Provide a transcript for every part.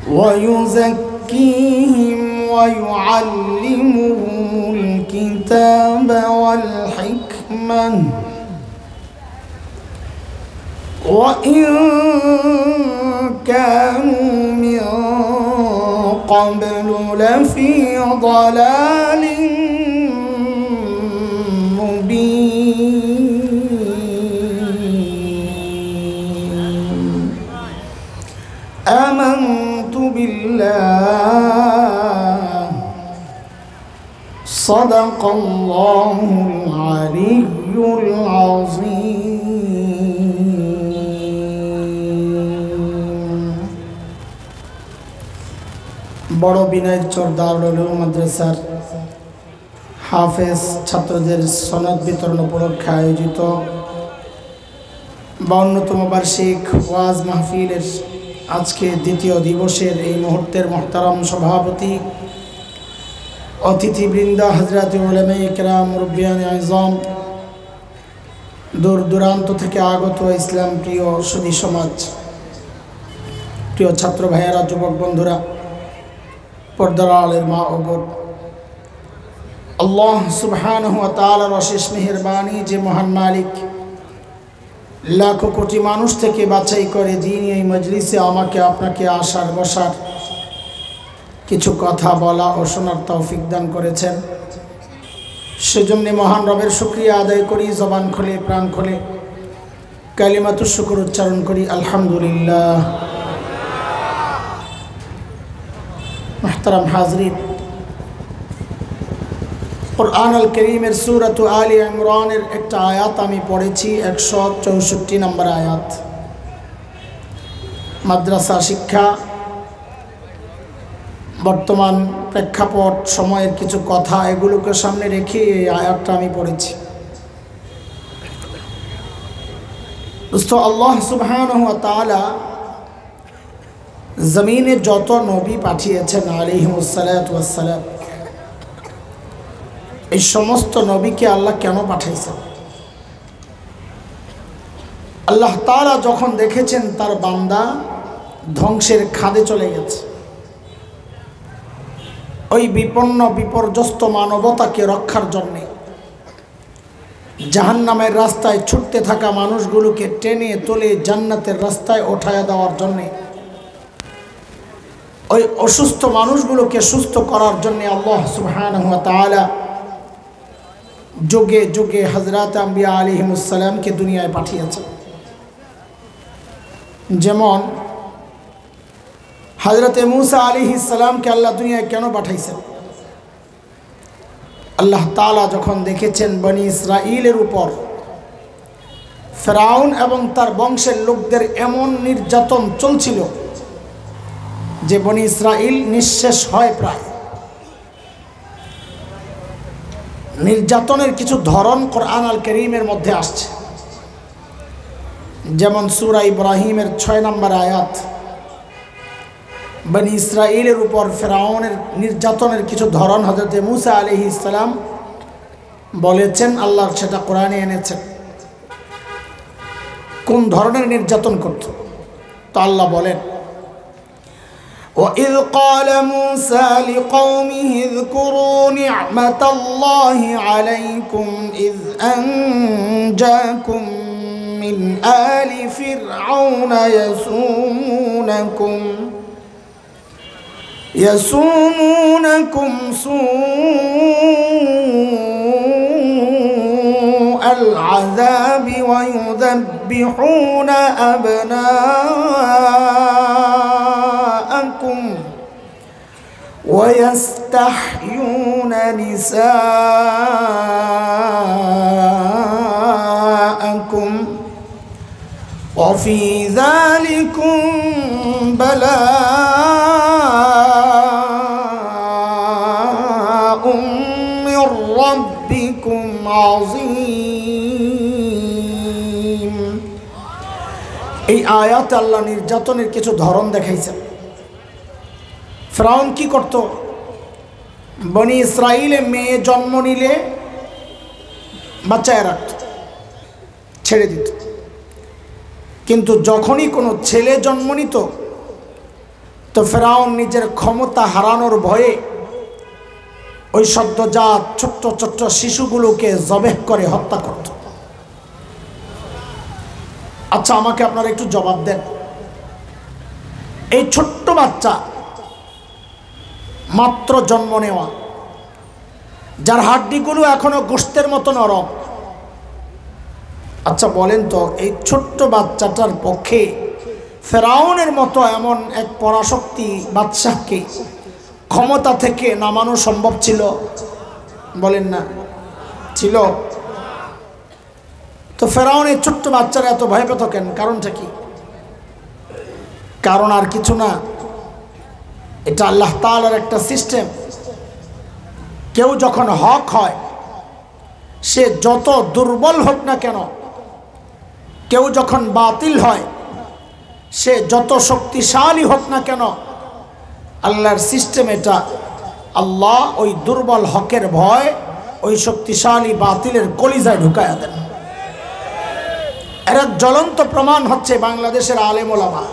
ويزكيهم ويعلمهم الكتاب والحكمة وإن كانوا من قبل لفي ضلال مبين. آمنت بالله صدق الله العلي العظيم. বড় বিনয়ের চর দারুল উলুম মাদ্রাসার হাফেজ ছাত্রদের সনদ বিতরণ উপলক্ষে আয়োজিত 52তম বার্ষিক ওয়াজ মাহফিলের আজকে দ্বিতীয় দিবসের এই মুহূর্তের মুহতারাম সভাপতি অতিথিবৃন্দ হযরত উলামায়ে কেরাম মুরব্বিয়ানে আযম দূর দূরান্ত থেকে আগত ইসলাম প্রিয় সুধী সমাজ, প্রিয় ছাত্র ভাইয়েরা, যুবক বন্ধুরা, পর্দার আড়ালের মা ও বোন, আল্লাহ সুবহানাহু ওয়া তাআলার অশেষ মেহেরবানি যে মহান মালিক লাখো কোটি মানুষ থেকে বাছাই করে দিন এই মজলিসে আমাকে আপনাকে আসার বসার কিছু কথা বলা ও শোনার তৌফিক দান করেছেন, সেজন্য মহান রবের শুকরিয়া আদায় করি। জবান খুলে প্রাণ খুলে কালিমাতুশ শুকর উচ্চারণ করি, আলহামদুলিল্লাহ। মুহতারাম হাজরিন, কুরআন আল কারীমের সূরাত আলে ইমরানের একটা আয়াত আমি পড়েছি, 164 নম্বর আয়াত। মাদ্রাসা শিক্ষা, বর্তমান প্রেক্ষাপট, সময়ের কিছু কথা, এগুলোকে সামনে রেখে এই আয়াতটা আমি পড়েছি। দোস্তো, আল্লাহ সুবহানাহু ওয়া তাআলা জমিনে যত নবী পাঠিয়েছেন আলাইহিমুস সালাতু ওয়াস সালাম, এই সমস্ত নবীকে আল্লাহ কেন পাঠাইছেন? আল্লাহ তাআলা যখন দেখেছেন তার বান্দা ধ্বংসের খাদে চলে গেছে, ওই বিপন্ন বিপর্যস্ত মানবতাকে রক্ষার জন্যে, জাহান্নামের রাস্তায় ছুটতে থাকা মানুষগুলোকে টেনে তুলে জান্নাতের রাস্তায় ওঠায়া দেওয়ার জন্যে, ওই অসুস্থ মানুষগুলোকে সুস্থ করার জন্যে আল্লাহ সুবহানাহু ওয়া তাআলা যুগে যুগে হযরত আম্বিয়া আলাইহিমুস সালামকে দুনিয়ায় পাঠিয়েছেন। যেমন হযরত মূসা আলাইহিস সালামকে আল্লাহ দুনিয়ায় কেন পাঠাইছেন? আল্লাহ তাআলা যখন দেখেছেন বনি ইসরাঈলের উপর ফিরআউন এবং তার বংশের লোকদের এমন নির্যাতন চলছিল যে বনি ইসরাঈল নিঃশেষ হয় প্রায়। নির্যাতনের কিছু ধরন কোরআন আল কারীমের মধ্যে আসছে, যেমন সূরা ইব্রাহিমের 6 নম্বর আয়াত। বনি ইসরাঈলের উপর ফিরআউনের নির্যাতনের কিছু ধরন হযরত মূসা আলাইহিস সালাম বলেছেন, আল্লাহ সেটা কোরআনে এনেছেন। কোন ধরনের নির্যাতন করত? তো আল্লাহ বলেন, وَإِذْ قَالَ مُوسَى لِقَوْمِهِ اذْكُرُوا نِعْمَةَ اللَّهِ عَلَيْكُمْ إِذْ أَنْجَاكُمْ مِنْ آلِ فِرْعَوْنَ يَسُومُونَكُمْ سُوءَ الْعَذَابِ وَيُذَبِّحُونَ أَبْنَاءَكُمْ وَيَسْتَحْيُونَ نِسَاءَكُمْ وَفِي ذَلِكُمْ بَلَاءٌ مِّن رَّبِّكُمْ عَظِيمٌ। এই আয়াতে আল্লাহ নির্যাতনের কিছু ধরন দেখাইছেন। ফিরআউন কি করত? বনি ইসরাঈলে মেয়ে জন্ম নিলে বাঁচায় রাখত, ছেড়ে দিত। কিন্তু যখনই কোনো ছেলে জন্ম নিত তো ফেরাউন নিজের ক্ষমতা হারানোর ভয়ে ওই সদ্যজাত ছোট্ট ছোট্ট শিশুগুলোকে জবেহ করে হত্যা করত। আচ্ছা, আমাকে আপনারা একটু জবাব দেন, এই ছোট্ট বাচ্চা মাত্র জন্ম নেওয়া, যার হাড্ডিগুলো এখনো গোশতের মতো নরম, আচ্ছা বলেন তো এই ছোট্ট বাচ্চাটার পক্ষে ফেরাউনের মতো এমন এক পরাশক্তি বাদশাহকে ক্ষমতা থেকে নামানো সম্ভব ছিল? বলেন না, ছিল? তো ফেরাউনের ছোট্ট বাচ্চারা এত ভয় পেত কেন? কারণটা কি? কারণ আর কিছু না, এটা আল্লাহ তাআলার একটা সিস্টেম। কেউ যখন হক হয়, সে যত দুর্বল হোক না কেন, কেউ যখন বাতিল হয়, সে যত শক্তিশালী হোক না কেন, আল্লাহর সিস্টেম এটা, আল্লাহ ওই দুর্বল হকের ভয় ওই শক্তিশালী বাতিলের কলিজায় ঢুকায়া দেন। এর এক জ্বলন্ত প্রমাণ হচ্ছে বাংলাদেশের আলেম ওলামা।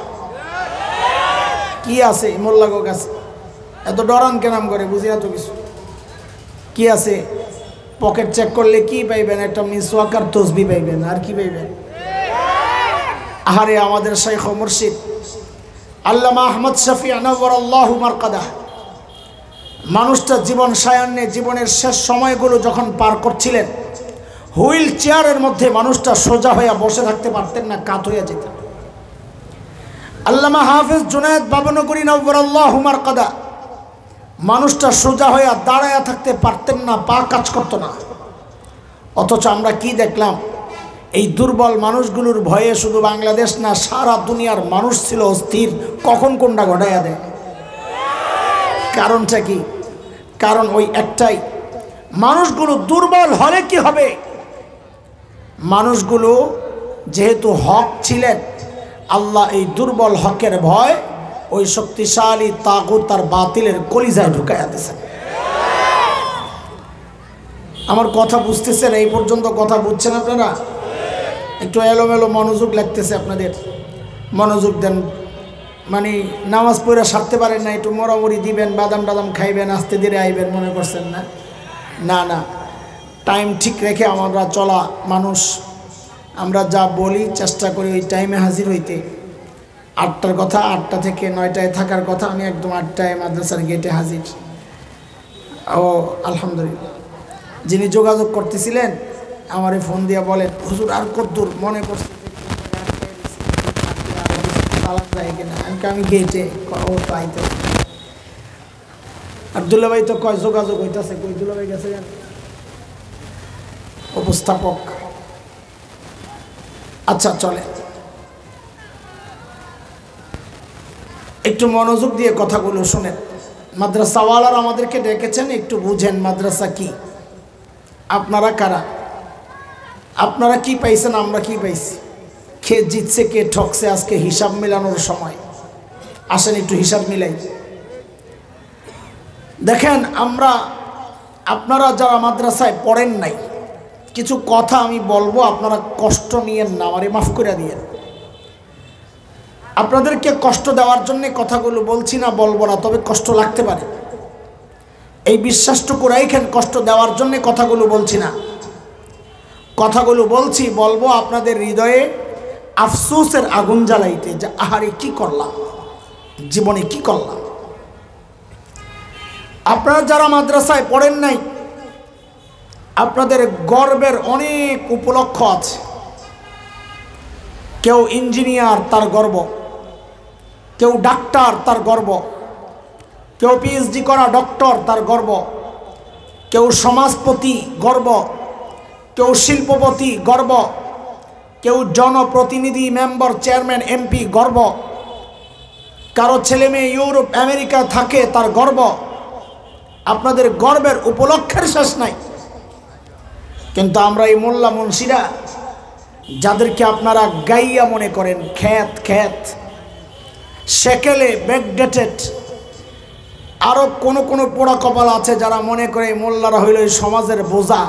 কি আছে মোল্লাগো কাছে? এত ডরান কেনাম করে বুঝি না তো কিছু। কি আছে? পকেট চেক করলে কি পাইবেন? একটা মিসওয়াক আর তসবিহ পাইবেন, আর কি পাইবেন? আহারে আমাদের শাইখ ও মুর্শিদ আল্লামা আহমদ শফি আনওয়ারাল্লাহু মারকাদাহ, মানুষটা জীবন সায়ান্নে জীবনের শেষ সময়গুলো যখন পার করছিলেন, হুইল চেয়ারের মধ্যে মানুষটা সোজা হয়ে বসে থাকতে পারতেন না, কাত হয়ে যেতেন। আল্লামা হাফেজ জুনায়েদ বাবনগরী নওয়ারাল্লাহু মারকাদাহ, মানুষটা সোজা হয়ে দাঁড়ায়া থাকতে পারতেন না, পা কাজ করতো না। অথচ আমরা কি দেখলাম? এই দুর্বল মানুষগুলোর ভয়ে শুধু বাংলাদেশ না, সারা দুনিয়ার মানুষ ছিল অস্থির, কখন কোনটা ঘটাইয়া দেয়। কারণটা কি? কারণ ওই একটাই, মানুষগুলো দুর্বল হলে কি হবে? মানুষগুলো যেহেতু হক ছিলেন, আল্লাহ এই দুর্বল হকের ভয় ওই শক্তিশালী তাগুত আর বাতিলের কলিজায় ঢুকাইয়া দিয়েছেন। আমার কথা বুঝতেছেন? এই পর্যন্ত কথা বুঝছেন আপনারা? একটু এলোমেলো মনোযোগ লাগতেছে আপনাদের, মনোযোগ দেন। মানে নামাজ পড়ে সারতে পারেন না, একটু মরামরি দিবেন, বাদাম টাদাম খাইবেন, আস্তে ধীরে আইবেন মনে করছেন না? না না, টাইম ঠিক রেখে আমরা চলা মানুষ। আমরা যা বলি চেষ্টা করি ওই টাইমে হাজির হইতে। 8টার কথা, 8টা থেকে 9টায় থাকার কথা, আমি একদম 8টায় মাদ্রাসার গেটে হাজির। ও আলহামদুলিল্লাহ, যিনি যোগাযোগ করতেছিলেন আমারে ফোন দিয়ে বলেন, হুজুর আর কতদূর? মনে করছি আমি গেটে। ও তো আইতে আব্দুল্লাহ ভাই তো কয় যোগাযোগ হইতেছে, কই দুল্লা ভাই গেছে জান উপস্থাপক। আচ্ছা চলে, একটু মনোযোগ দিয়ে কথাগুলো শুনেন। মাদ্রাসাওয়ালার আমাদেরকে ডেকেছেন, একটু বুঝেন মাদ্রাসা কি, আপনারা কারা, আপনারা কি পাইছেন, আমরা কি পাইছি, কে জিতছে কে ঠকছে, আজকে হিসাব মেলানোর সময়। আসেন একটু হিসাব মিলাই। দেখেন, আপনারা যারা মাদ্রাসায় পড়েন নাই, কিছু কথা আমি বলবো, আপনারা কষ্ট নিয়েন না, আমারে মাফ করে দিয়েন। আপনাদেরকে কষ্ট দেওয়ার জন্য কথাগুলো বলছি না, বলবো না, তবে কষ্ট লাগতে পারে, এই বিশ্বাসটুকু রাখেন। কষ্ট দেওয়ার জন্য কথাগুলো বলছি না, কথাগুলো বলছি, বলবো আপনাদের হৃদয়ে আফসোসের আগুন জ্বালাইতে, যে আহারে কি করলাম, জীবনে কি করলাম। আপনারা যারা মাদ্রাসায় পড়েন নাই, আপনাদের গর্বের অনেক উপলক্ষ আছে। কেউ ইঞ্জিনিয়ার, তার গর্ব, কেউ ডাক্তার, তার গর্ব, কেউ পিএইচডি করা ডক্টর, তার গর্ব, কেউ সমাজপতি, গর্ব, কেউ শিল্পপতি, গর্ব, কেউ জনপ্রতিনিধি, মেম্বার, চেয়ারম্যান, এমপি, গর্ব, কারো ছেলে মেয়ে ইউরোপ আমেরিকা থাকে, তার গর্ব। আপনাদের গর্বের উপলক্ষের শেষ নাই। কিন্তু আমরা এই মোল্লা মুন্সিরা, যাদেরকে আপনারা গাইয়া মনে করেন, খ্যাত খ্যাত, সেকেলে ব্যাকডেটেড, আরও কোনো পোড়া কপাল আছে যারা মনে করে মোল্লারা হইল এই সমাজের বোঝা।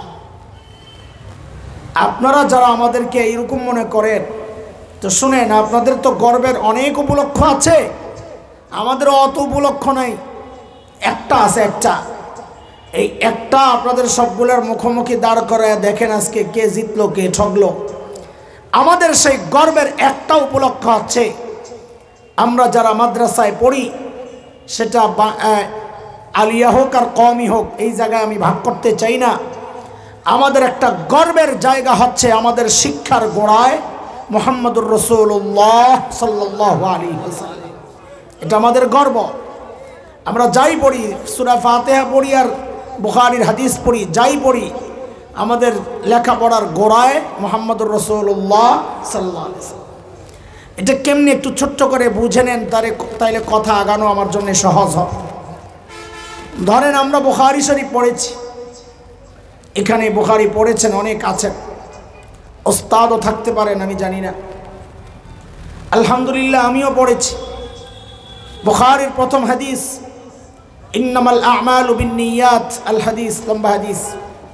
আপনারা যারা আমাদেরকে এইরকম মনে করেন, তো শুনেন, আপনাদের তো গর্বের অনেক উপলক্ষ আছে। আমাদের অত উপলক্ষ নাই, একটা আছে, একটা। এই একটা আপনাদের সবগুলোর মুখোমুখি দাঁড় করায় দেখেন আজকে কে জিতলো কে ঠকলো। আমাদের সেই গর্বের একটা উপলক্ষ হচ্ছে আমরা যারা মাদ্রাসায় পড়ি, সেটা আলিয়া হোক আর কওমি হোক, এই জায়গায় আমি ভাগ করতে চাই না। আমাদের একটা গর্বের জায়গা হচ্ছে আমাদের শিক্ষার গোড়ায় মুহাম্মদুর রাসূলুল্লাহ সাল্লাল্লাহু আলাইহি ওয়াসাল্লাম। এটা আমাদের গর্ব। আমরা যাই পড়ি, সূরা ফাতিহা পড়ি আর বুখারীর হাদিস পড়ি, যাই পড়ি, আমাদের লেখাপড়ার গোড়ায় মুহাম্মদুর রাসূলুল্লাহ সাল্লাল্লাহু আলাইহি ওয়াসাল্লাম। এটা কেমনি একটু ছোট্ট করে বুঝে নেন, তাইলে কথা আগানো আমার জন্য সহজ হবে। ধরেন আমরা বুখারী শরীফ পড়েছি, এখানে বুখারী পড়েছেন অনেক আছেন, ওস্তাদও থাকতে পারেন, আমি জানি না। আলহামদুলিল্লাহ আমিও পড়েছি। বুখারীর প্রথম হাদিস ইন্নামাল আ'মালু বিন্নিয়াত, আল হাদিস, লম্বা হাদিস।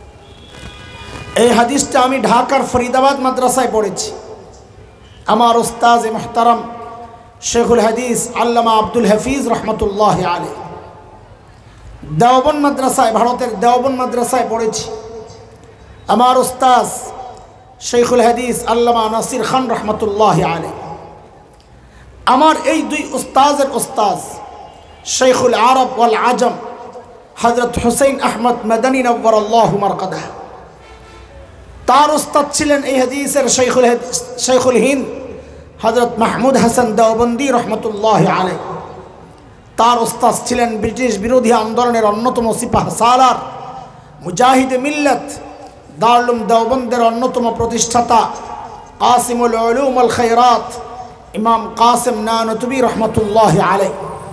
এই হাদিসটা আমি ঢাকার ফরিদাবাদ মাদ্রাসায় পড়েছি। আমার ওস্তাদ মুহতারাম শেখুল হাদিস আল্লামা আব্দুল হাফিজ রহমতুল্লাহ আলাইহি দেওবন্দ মাদ্রাসায়, ভারতের দেওবন্দ মাদ্রাসায় পড়েছি। আমার ওস্তাদ শেখুল হাদিস আল্লামা নাসির খান রহমতুল্লাহ আলাইহি। আমার এই দুই ওস্তাদের ওস্তাদ শেখুল আরব ওয়াল আজম হযরত হুসাইন আহমদ মাদানী নওয়ারাল্লাহু মারকাদাহ। তার ওস্তাদ ছিলেন এই হাদিসের শেখুল হিন্দ হযরত মাহমুদ হাসান দেওবন্দি রহমতুল্লাহ আলাইহি। তার ওস্তাদ ছিলেন ব্রিটিশ বিরোধী আন্দোলনের অন্যতম সিপাহ সালার, মুজাহিদে মিল্লাত, দারুল উলুম দেওবন্দের অন্যতম প্রতিষ্ঠাতা কাসিমুল উলুম ওয়াল খায়রাত ইমাম কাসিম নানতুবি রহমতুল্লাহ আলাইহি।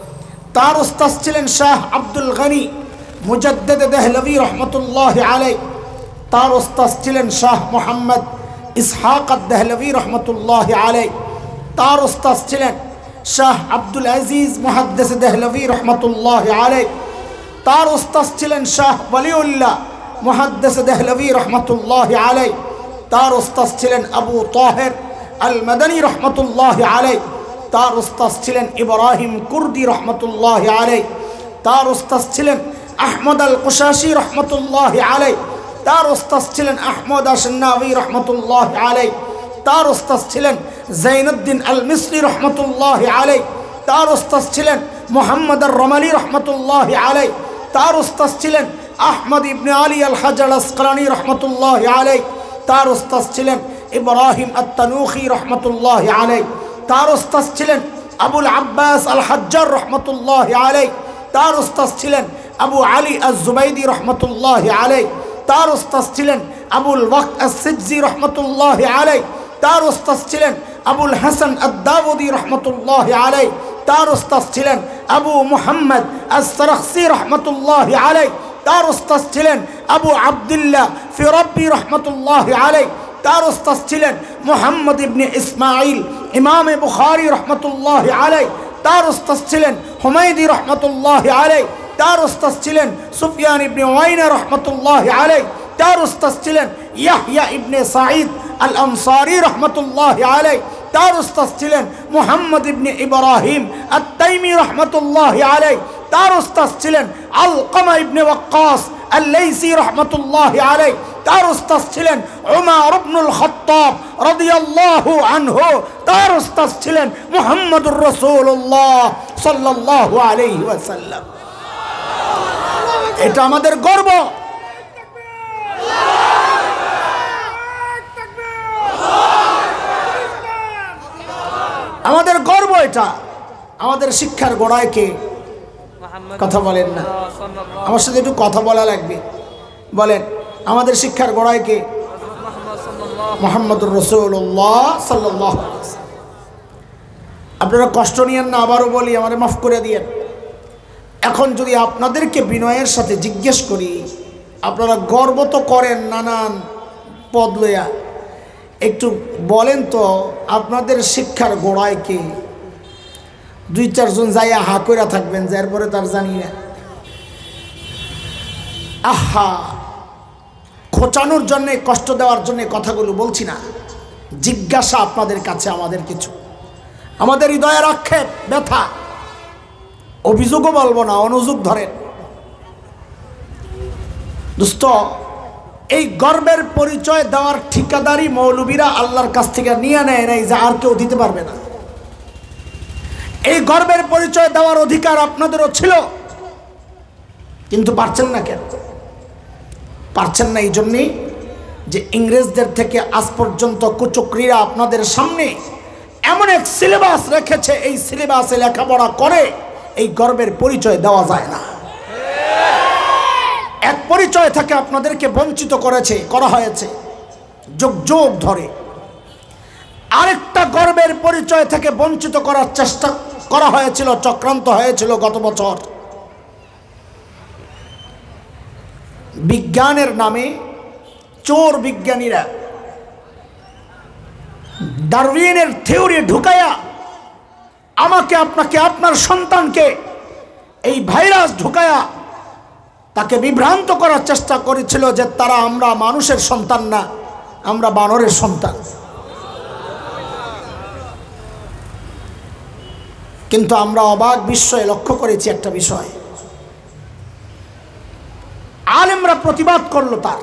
তার ওস্তাদ ছিলেন শাহ আব্দুল গনি মুজাদ্দিদ দেহলভি রহমতুল্লাহ আলাইহি। তার ওস্তাদ ছিলেন শাহ মোহাম্মদ ইসহাক দেহলভি রহমতুল্লাহ আলাইহি। তার ওস্তাদ ছিলেন শাহ আব্দুল আজিজ মুহাদ্দিস দেহলভি রহমতুল্লাহ আলাইহি। তার ওস্তাদ ছিলেন শাহ ওয়ালিউল্লাহ মুহাদ্দিস দেহলভি রহমতুল্লাহ আলাইহি। তার ওস্তাদ ছিলেন আবু তাহের আল মাদানী রহমতুল্লাহ আলাইহি। তার ওস্তাদ ছিলেন ইব্রাহিম কুর্দি রহমতুল্লাহ আলাইহি। তার ওস্তাদ ছিলেন আহমদ আল কুশাশি রহমতুল্লাহ আলাইহি। তার ওস্তাদ ছিলেন আহমদ আশনাবি রহমতুল্লাহ আলাইহি। তার ওস্তাদ ছিলেন জৈনুদ্দিন আল মিসরি রহমতুল্লাহ আলাইহি। তার ওস্তাদ ছিলেন মুহাম্মদ আর রমালি রহমতুল্লাহ আলাইহি। তার ওস্তাদ ছিলেন আহমদ ইবনে আলী আল হাজার আসকালানি রহমতুল্লাহ আলাইহি। তার ওস্তাদ ছিলেন ইব্রাহিম আত-তানুখি রহমতুল্লাহ আলাইহি। তার ওস্তাদ ছিলেন আবুল আব্বাস আল হাজ্জার রহমতুল্লাহ আলাইহি। তার ওস্তাদ ছিলেন আবু আলী আজ-জুবাইদি রহমতুল্লাহ আলাইহি। তার ওস্তাদ ছিলেন আবুল ওয়াক্ত আস-সিজি রহমতুল্লাহ আলাইহি। তার ওস্তাদ ছিলেন আবুল হাসান আদ-দাউদি রহমতুল্লাহ আলাইহি। তার ওস্তাদ ছিলেন আবু মুহাম্মদ আস-সারাখসি রহমতুল্লাহ আলাইহি। তার ওস্তাদ ছিলেন আবু আব্দুল্লাহ ফিরাব্বি রহমতুল্লাহ আলাইহি। তার ওস্তাদ ছিলেন মুহাম্মদ ইবনে ইসমাইল ইমামে বুখারী রহমতুল্লাহ আলাইহি। তার ওস্তাদ ছিলেন হুমায়দি রহমতুল্লাহ আলাইহি। তার ওস্তাদ ছিলেন সুফিয়ান ইবনে ওয়াইনা রহমতুল্লাহ আলাইহি। তার ওস্তাদ ছিলেন ইয়াহইয়া ইবনে সাঈদ আল আনসারী রহমতুল্লাহ আলাইহি। তার ওস্তাদ ছিলেন মুহাম্মদ ইবনে ইব্রাহিম আত-তাইমি রহমতুল্লাহ আলাইহি। তার ওস্তাদ ছিলেন আলকামা ইবনে ওয়াক্কাস আল-লাইসি রহমতুল্লাহ আলাইহি। তার ওস্তাদ ছিলেন উমর ইবনুল খাত্তাব রাদিয়াল্লাহু আনহু। তার ওস্তাদ ছিলেন মুহাম্মদুর রাসূলুল্লাহ সাল্লাল্লাহু আলাইহি ওয়াসাল্লাম। এটা আমাদের গর্ব। আমাদের গর্ব এটা। আমাদের শিক্ষার গোড়ায় কে? কথা বলেন না, আমার সাথে একটু কথা বলা লাগবে। বলেন, আমাদের শিক্ষার গোড়ায় কে? মুহাম্মদুর রাসূলুল্লাহ সাল্লাল্লাহু আলাইহি ওয়াসাল্লাম। আপনারা কষ্ট নিয়েন না, আবারও বলি, আমারে মাফ করে দিয়েন। এখন যদি আপনাদেরকে বিনয়ের সাথে জিজ্ঞেস করি, আপনারা গর্ব তো করেন নানান পদ লইয়া, একটু বলেন তো আপনাদের শিক্ষার গোড়ায় কে? দুই চারজন যাইয়া হা কইরা থাকবেন, যে এরপরে তার জানি না। আহা, খোঁচানোর জন্যে, কষ্ট দেওয়ার জন্য কথাগুলো বলছি না, জিজ্ঞাসা আপনাদের কাছে। আমাদের কিছু, আমাদের হৃদয়ের আক্ষেপ, ব্যথা, অভিযোগও বলবো না, অনুযোগ ধরেন। দোস্ত, এই গর্বের পরিচয় দেওয়ার ঠিকাদারি মৌলবীরা আল্লাহর কাছ থেকে নিয়ে নেয় নাই, যে আর কেউ দিতে পারবে না। এই গর্বের পরিচয় দেওয়ার অধিকার আপনাদেরও ছিল, কিন্তু পারছেন না। কেন পারছেন না? এই জন্যেই যে ইংরেজদের থেকে আজ পর্যন্ত কুচক্রীরা আপনাদের সামনে এমন এক সিলেবাস রেখেছে, এই সিলেবাসে লেখাপড়া করে এই গর্বের পরিচয় দেওয়া যায় না। এক পরিচয় থেকে আপনাদেরকে বঞ্চিত করা হয়েছে যুগ যুগ ধরে। আরেকটা গর্বের পরিচয় থেকে বঞ্চিত করার চেষ্টা করা হয়েছিল, চক্রান্ত হয়েছিল গত বছর। বিজ্ঞানের নামে চোর বিজ্ঞানীরা ডারউইনের থিওরি ঢুকায়া আমাকে, আপনাকে, আপনার সন্তানকে এই ভাইরাস ঢুকায়া তাকে বিভ্রান্ত করার চেষ্টা করেছিল যে আমরা মানুষের সন্তান না, আমরা বানরের সন্তান। কিন্তু আমরা অবাক বিস্ময়ে লক্ষ্য করেছি একটা বিষয়, আলেমরা প্রতিবাদ করলো। তার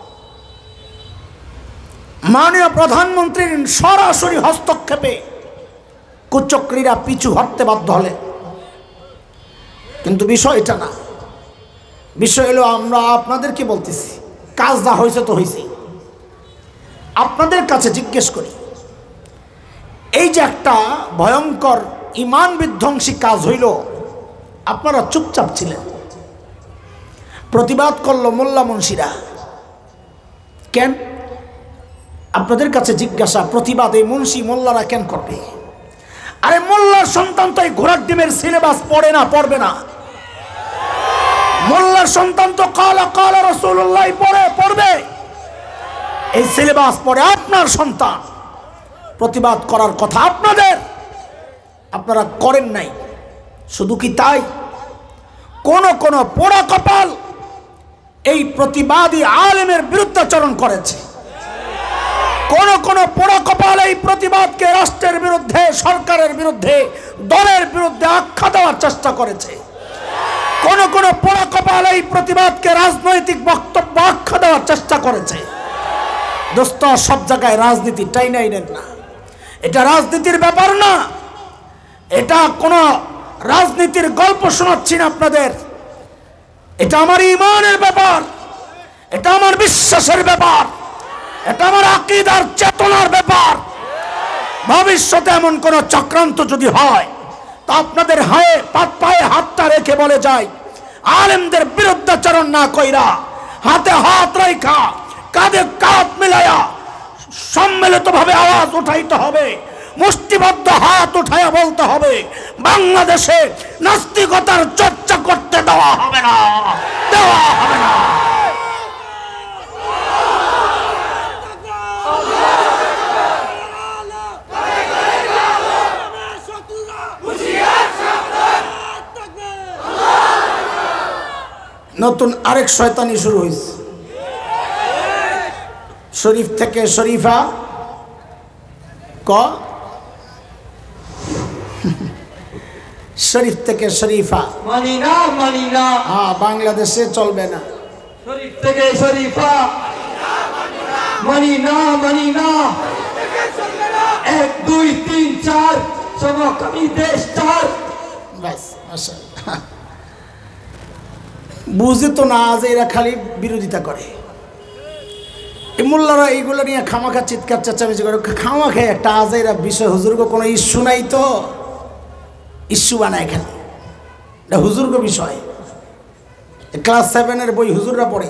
মাননীয় প্রধানমন্ত্রীর সরাসরি হস্তক্ষেপে কুচক্রীরা পিছু হটতে বাধ্য হলেন। কিন্তু বিষয় এটা না, বিষয় হলো আমরা আপনাদেরকে বলতেছি, কাজ যা হয়েছে তো হয়েছে। আপনাদের কাছে জিজ্ঞেস করি, এই যে একটা ভয়ঙ্কর ইমান বিধ্বংসী কাজ হইল, আপনারা চুপচাপ ছিলেন, প্রতিবাদ করলো মোল্লা মুন্সিরা। কেন? আপনাদের কাছে জিজ্ঞাসা, প্রতিবাদ এই মুন্সি মোল্লারা কেন করবে? আরে মোল্লার সন্তান তো এই ঘোড়ার ডিমের সিলেবাস পড়ে না, পড়বে না। মোল্লার সন্তান তো কালা কালা রাসূলুল্লাহ পড়বে। এই সিলেবাস পড়ে আপনার সন্তান। প্রতিবাদ করার কথা আপনাদের, আপনারা করেন নাই। শুধু কি তাই, কোন কোন পোড়া কপাল এই প্রতিবাদী আলেমের বিরুদ্ধাচরণ করেছে। কোন কোন পোড়া কপাল এই প্রতিবাদকে রাষ্ট্রের বিরুদ্ধে, সরকারের বিরুদ্ধে, দলের বিরুদ্ধে আখ্যা দেওয়ার চেষ্টা করেছে। কোন কোন পোড়া কপাল এই প্রতিবাদকে রাজনৈতিক বক্তব্য আখ্যা দেওয়ার চেষ্টা করেছে। দোস্ত, সব জায়গায় রাজনীতি টাইনাই নেন না, এটা রাজনীতির ব্যাপার না। এটা কোনো রাজনীতির গল্প শোনাচ্ছি না আপনাদের, এটা আমার ঈমানের ব্যাপার, এটা আমার বিশ্বাসের ব্যাপার, এটা আমার আকীদার চেতনার ব্যাপার। ভবিষ্যতে এমন কোন চক্রান্ত যদি হয় তা আপনাদের পায়ে হাতটা রেখে বলে যায়, আলেমদের বিরুদ্ধাচরণ না কইরা হাতে হাত রাখা, কাঁধে কাঁধ মিলায়া সম্মিলিতভাবে আওয়াজ উঠাইতে হবে, মুষ্টিবদ্ধ হাত উঠাইয়া বলতে হবে, বাংলাদেশে নাস্তিকতার চর্চা করতে দেওয়া হবে না, দেওয়া হবে না। নতুন আরেক শয়তানি শুরু হয়েছে, শরীফ থেকে শরীফা শরীফ থেকে শরীফা মানি না, হ্যাঁ, বাংলাদেশে চলবে না। শরীফ থেকে শরীফা মানি না, 1 2 3 4 সমকামী দেশ 4। বাস, মাশাআল্লাহ। বুঝে তো না যে এরা খালি বিরোধিতা করে। এই মোল্লারা এইগুলো নিয়ে খামাখা চিৎকার চেঁচামেচি করে, খামাখা একটা আজেরা বিষয়। হুজুরকে কোনো ইস্যু নাই তো ইস্যু বানায় খালি, এটা হুজুরকে বিষয়। ক্লাস 7-এর বই হুজুররা পড়ে।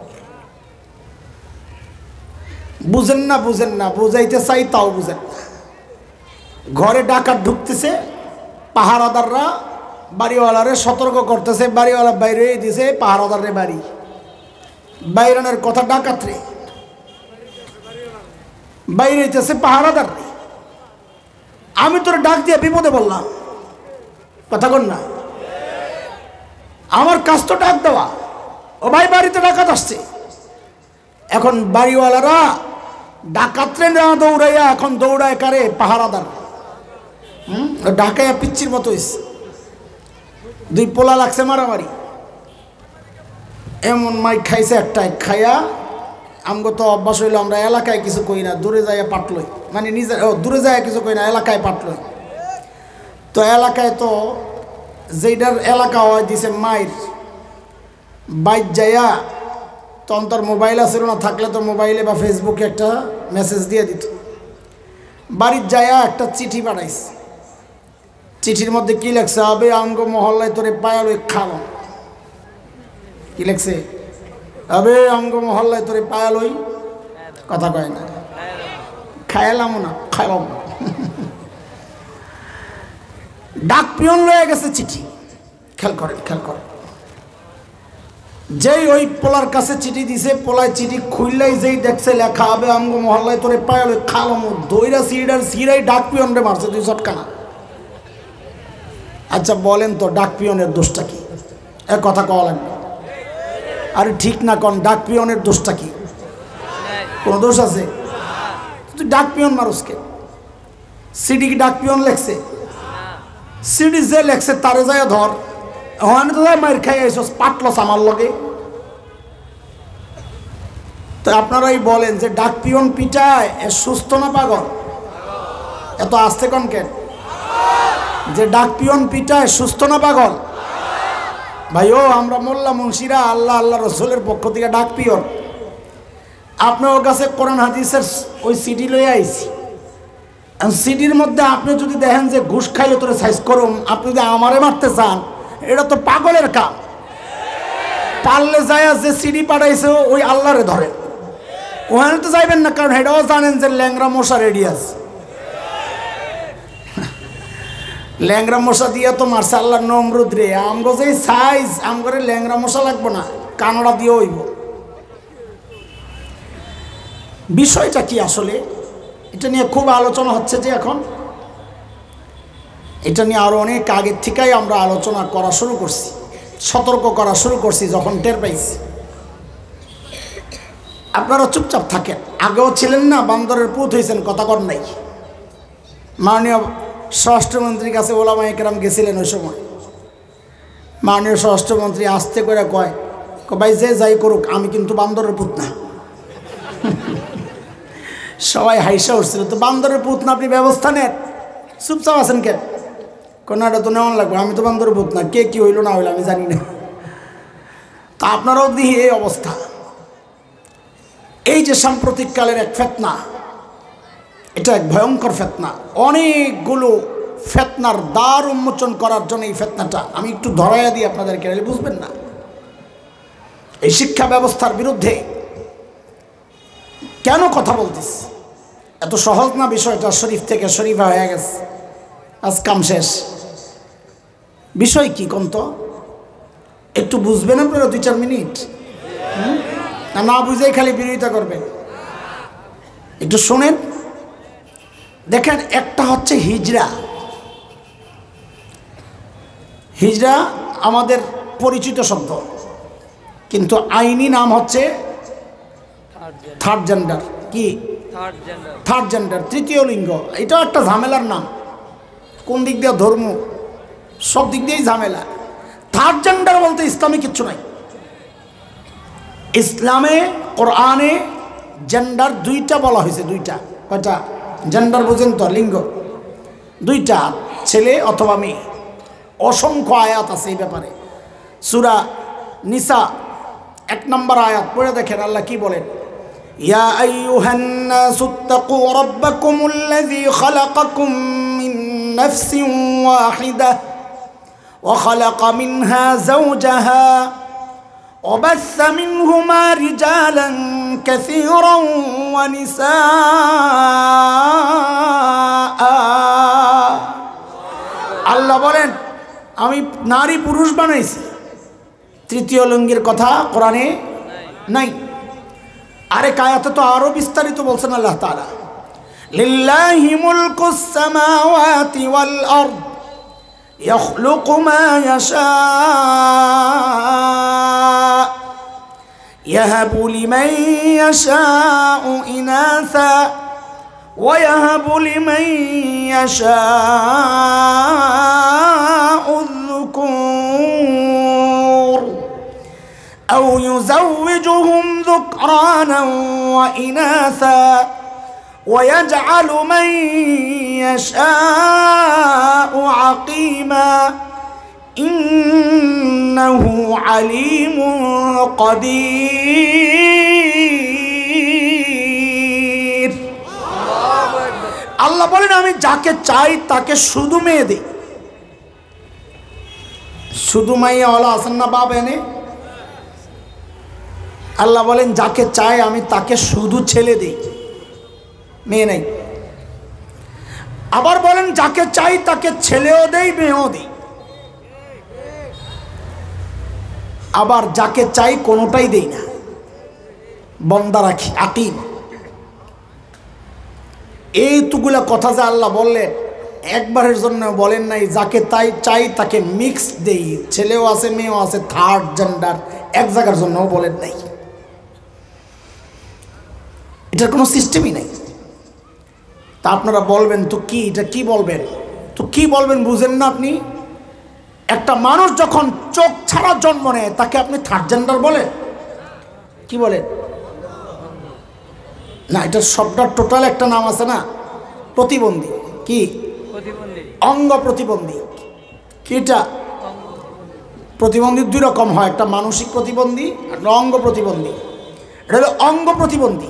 বুঝেন না, বুঝাইতে চাই তাও বুঝেন না। ঘরে ডাকাত ঢুকতেছে, পাহারাদাররা বাড়িওয়ালারে সতর্ক করতেছে, বাড়িওয়ালা বাইরে দিছে পাহারাদারে বাড়ি বাইরানের কথা, ডাকাত রে বাইরে হইতেছে পাহারাদার রে। আমি তোর ডাক দিয়ে বিপদে বললাম, কথা কন না, আমার কাজ তো ডাক দেওয়া। ও ভাই, বাড়িতে ডাকাত আসছে। এখন বাড়িওয়ালারা ডাকাতরে না দৌড়াইয়া এখন দৌড়ায় কারে? পাহারাদার। ডাকাইয়া পিচ্ছির মতো হয়েছে। দুই পোলা লাগছে মারামারি, এমন মাই খাইছে একটাই খাইয়া আমগো তো অভ্যাস হইলো আমরা এলাকায় কিছু কই না, দূরে যাইয়া পাটলই, মানে নিজের দূরে যাইয়া কিছু কই না, এলাকায় পাটলই। তো এলাকায় তো যেইটার এলাকা হয় দিছে মায়ের বাইর যাইয়া, তখন তোর মোবাইল আসছিল না, থাকলে তো মোবাইলে বা ফেসবুকে একটা মেসেজ দিয়ে দিত। বাড়ির যাইয়া একটা চিঠি পাঠাইছে, চিঠির মধ্যে কি লেখছে, আবে আমগো মহল্লায় তোরে পায়াল ওই খালো। কি লেখছে? আবে আমগো মহল্লায় তোরে পায়াল ওই, কথা কয় না, খায়ালাম না, খায়ালাম। ডাক পিয়ন লয়ে গেছে চিঠি। খেয়াল করেন, খেয়াল করেন, যেই ওই পোলার কাছে চিঠি দিছে, পোলায় চিঠি খুললাই যেই দেখছে লেখা হবে আমগো মহল্লায় তোরে পায়াল ওই খালাম, দইরা সিঁড়াই ডাক পিয়ন রে মারছে দুই চটকানা। আচ্ছা বলেন তো ডাক পিয়নের দোষটা কি? এ কথা কওয়া লাগবে। আরে ঠিক না কোন, ডাক পিয়নের দোষটা কি? কোন দোষ আছে? তুই ডাক পিয়ন মানুষকে, সিডি কি ডাক পিয়ন লেখছে? সিডি যে লেখছে তারে যায় ধর, ওখানে তো মায়ের খাই আইসস, পাটলস আমার লগে। তো আপনারাই বলেন যে ডাক পিয়ন পিটায় এ সুস্থ না পাগল? এত আস্তে কোন কেন? যে ডাক পিয়ন পিটায় সুস্থ না পাগল? ভাই ও আমরা মোল্লা মুন্সিরা আল্লাহ আল্লাহ রসুলের পক্ষ থেকে ডাক পিয়ন, আপনার কাছে কোরআন হাদিসের ওই সিডি লয়ে আইছি। সিডির মধ্যে আপনি যদি দেখেন যে ঘুষ খাইলে তোরে সাইজ করুন, আপনি যদি আমারে মারতে চান, এটা তো পাগলের কাম। পারলে যায় যে সিডি পাঠাইছে ওই আল্লাহরে ধরে, ওখানে তো যাইবেন না, কারণ এটাও জানেন যে ল্যাংরা মশা রেডি আছে। ল্যাংরা মশা দিয়া তো মারছে আল্লাহ নমরুদ রে। আমগো যে সাইজ, আমগরে ল্যাংরা মশা লাগবো না, কানড়া দিয়ে হইব। বিষয়টা কি আসলে? এটা নিয়ে খুব আলোচনা হচ্ছে যে এখন এটা নিয়ে আরো অনেক আগের থেকেই আমরা আলোচনা করা শুরু করছি, সতর্ক করা শুরু করছি যখন টের পাইছি। আপনারা চুপচাপ থাকেন, আগেও ছিলেন না, বান্দরের পুত হয়েছেন, কথা কর নাই। মাননীয় স্বরাষ্ট্রমন্ত্রীর কাছে ওলামা একরাম গেছিলেন ওই সময়। মাননীয় স্বরাষ্ট্রমন্ত্রী আস্তে করে কয়, ভাই যে যাই করুক আমি কিন্তু বান্দরের পুত না। সবাই হাইসা উঠছিল, তো বান্দরের পুত না, আপনি ব্যবস্থা নেন, চুপচাপ আছেন কেন? কোনটা তো নেওয়ান লাগবে, আমি তো বান্দরের পুত না, কে কি হইলো না হইলো আমি জানি না। তা আপনারাও দিই এই অবস্থা। এই যে সাম্প্রতিককালের এক ফেতনা, এটা এক ভয়ঙ্কর ফেতনা। অনেকগুলো ফেতনার দ্বার উন্মোচন করার জন্য এই ফেতনাটা আমি একটু ধরাইয়া দিই আপনাদেরকে, বুঝবেন না। এই শিক্ষা ব্যবস্থার বিরুদ্ধে কেন কথা বলতিস? এত সহজ না বিষয়টা, শরীফ থেকে শরীফা হয়ে গেছে, আজ কাম শেষ। বিষয় কি কোন তো একটু বুঝবেন আপনারা, 2-4 মিনিট না বুঝেই খালি বিরোধিতা করবেন। একটু শোনেন, দেখেন, একটা হচ্ছে হিজরা। হিজরা আমাদের পরিচিত শব্দ, কিন্তু আইনি নাম হচ্ছে থার্ড জেন্ডার। কি থার্ড জেন্ডার? তৃতীয় লিঙ্গ। এটাও একটা ঝামেলার নাম, কোন দিক দিয়ে ধর্ম, সব দিক দিয়েই ঝামেলা। থার্ড জেন্ডার বলতে ইসলামে কিচ্ছু নাই। ইসলামে কোরআনে জেন্ডার দুইটা বলা হয়েছে, দুইটা। কয়টা জেন্ডার বোঝেন তো? লিঙ্গ দুইটা, ছেলে অথবা মেয়ে। অসংখ্য আয়াত আছে এই ব্যাপারে। সূরা নিসা 1 নম্বর আয়াত পড়ে দেখেন আল্লাহ কি বলেন, ইয়া আইয়ুহান নাসু তাকু রাব্বাকুমুল্লাযী খালাকাকুম মিন নাফসিন ওয়াহিদাহ ওয়া খালাকা মিনহা যাওজাহা وبث منهما رجالا كثيرا ونساء। আল্লাহ বলেন আমি নারী পুরুষ বানাইছি। তৃতীয় লিঙ্গের কথা কোরআনে নাই। আরেক আয়াতে তো আরো বিস্তারিত বলছেন আল্লাহ তাআলা, লিল্লাহি মুলকুস সামাওয়াতি ওয়াল আরদ ইয়াখলুকু মা ইয়াশা يهب لمن يشاء إناثا ويهب لمن يشاء الذكور আও ইউযাওযিজুহুম যুকরানান ওয়া ইনাসা ويجعل من يشاء عقيما إنه عليم قدير আল্লাহ বলেন আমি যাকে চাই তাকে শুধু মেয়ে দেই। শুধু মাইয়া ওয়ালা আছেন না বাপ এনে? আল্লাহ বলেন যাকে চাই আমি তাকে শুধু ছেলে দেই, মেয়ে নেই। আবার বলেন যাকে চাই তাকে ছেলেও দেই মেয়েও দেই। আবার যাকে চাই কোনোটাই দেই না, বন্দা রাখি আকিম। এইটুকুলা কথা যে আল্লাহ বললেন, একবারের জন্য বলেন নাই যাকে তাই চাই তাকে মিক্স দেই, ছেলেও আছে মেয়েও আছে, থার্ড জেন্ডার এক জায়গার জন্যও বলেন নাই। এটার কোনো সিস্টেমই নাই। তা আপনারা বলবেন তো কি, এটা কি বলবেন, তো কি বলবেন বুঝেন না আপনি? একটা মানুষ যখন চোখ ছাড়া জন্ম নেয় তাকে আপনি থার্ড জেন্ডার বলেন? কি বলেন? না, এটা শব্দটার টোটাল একটা নাম আছে না, প্রতিবন্ধী। কি অঙ্গ প্রতিবন্ধী? কি এটা প্রতিবন্ধী দুই রকম হয়, একটা মানসিক প্রতিবন্ধী আর অঙ্গ প্রতিবন্ধী। এটা হলো অঙ্গ প্রতিবন্ধী।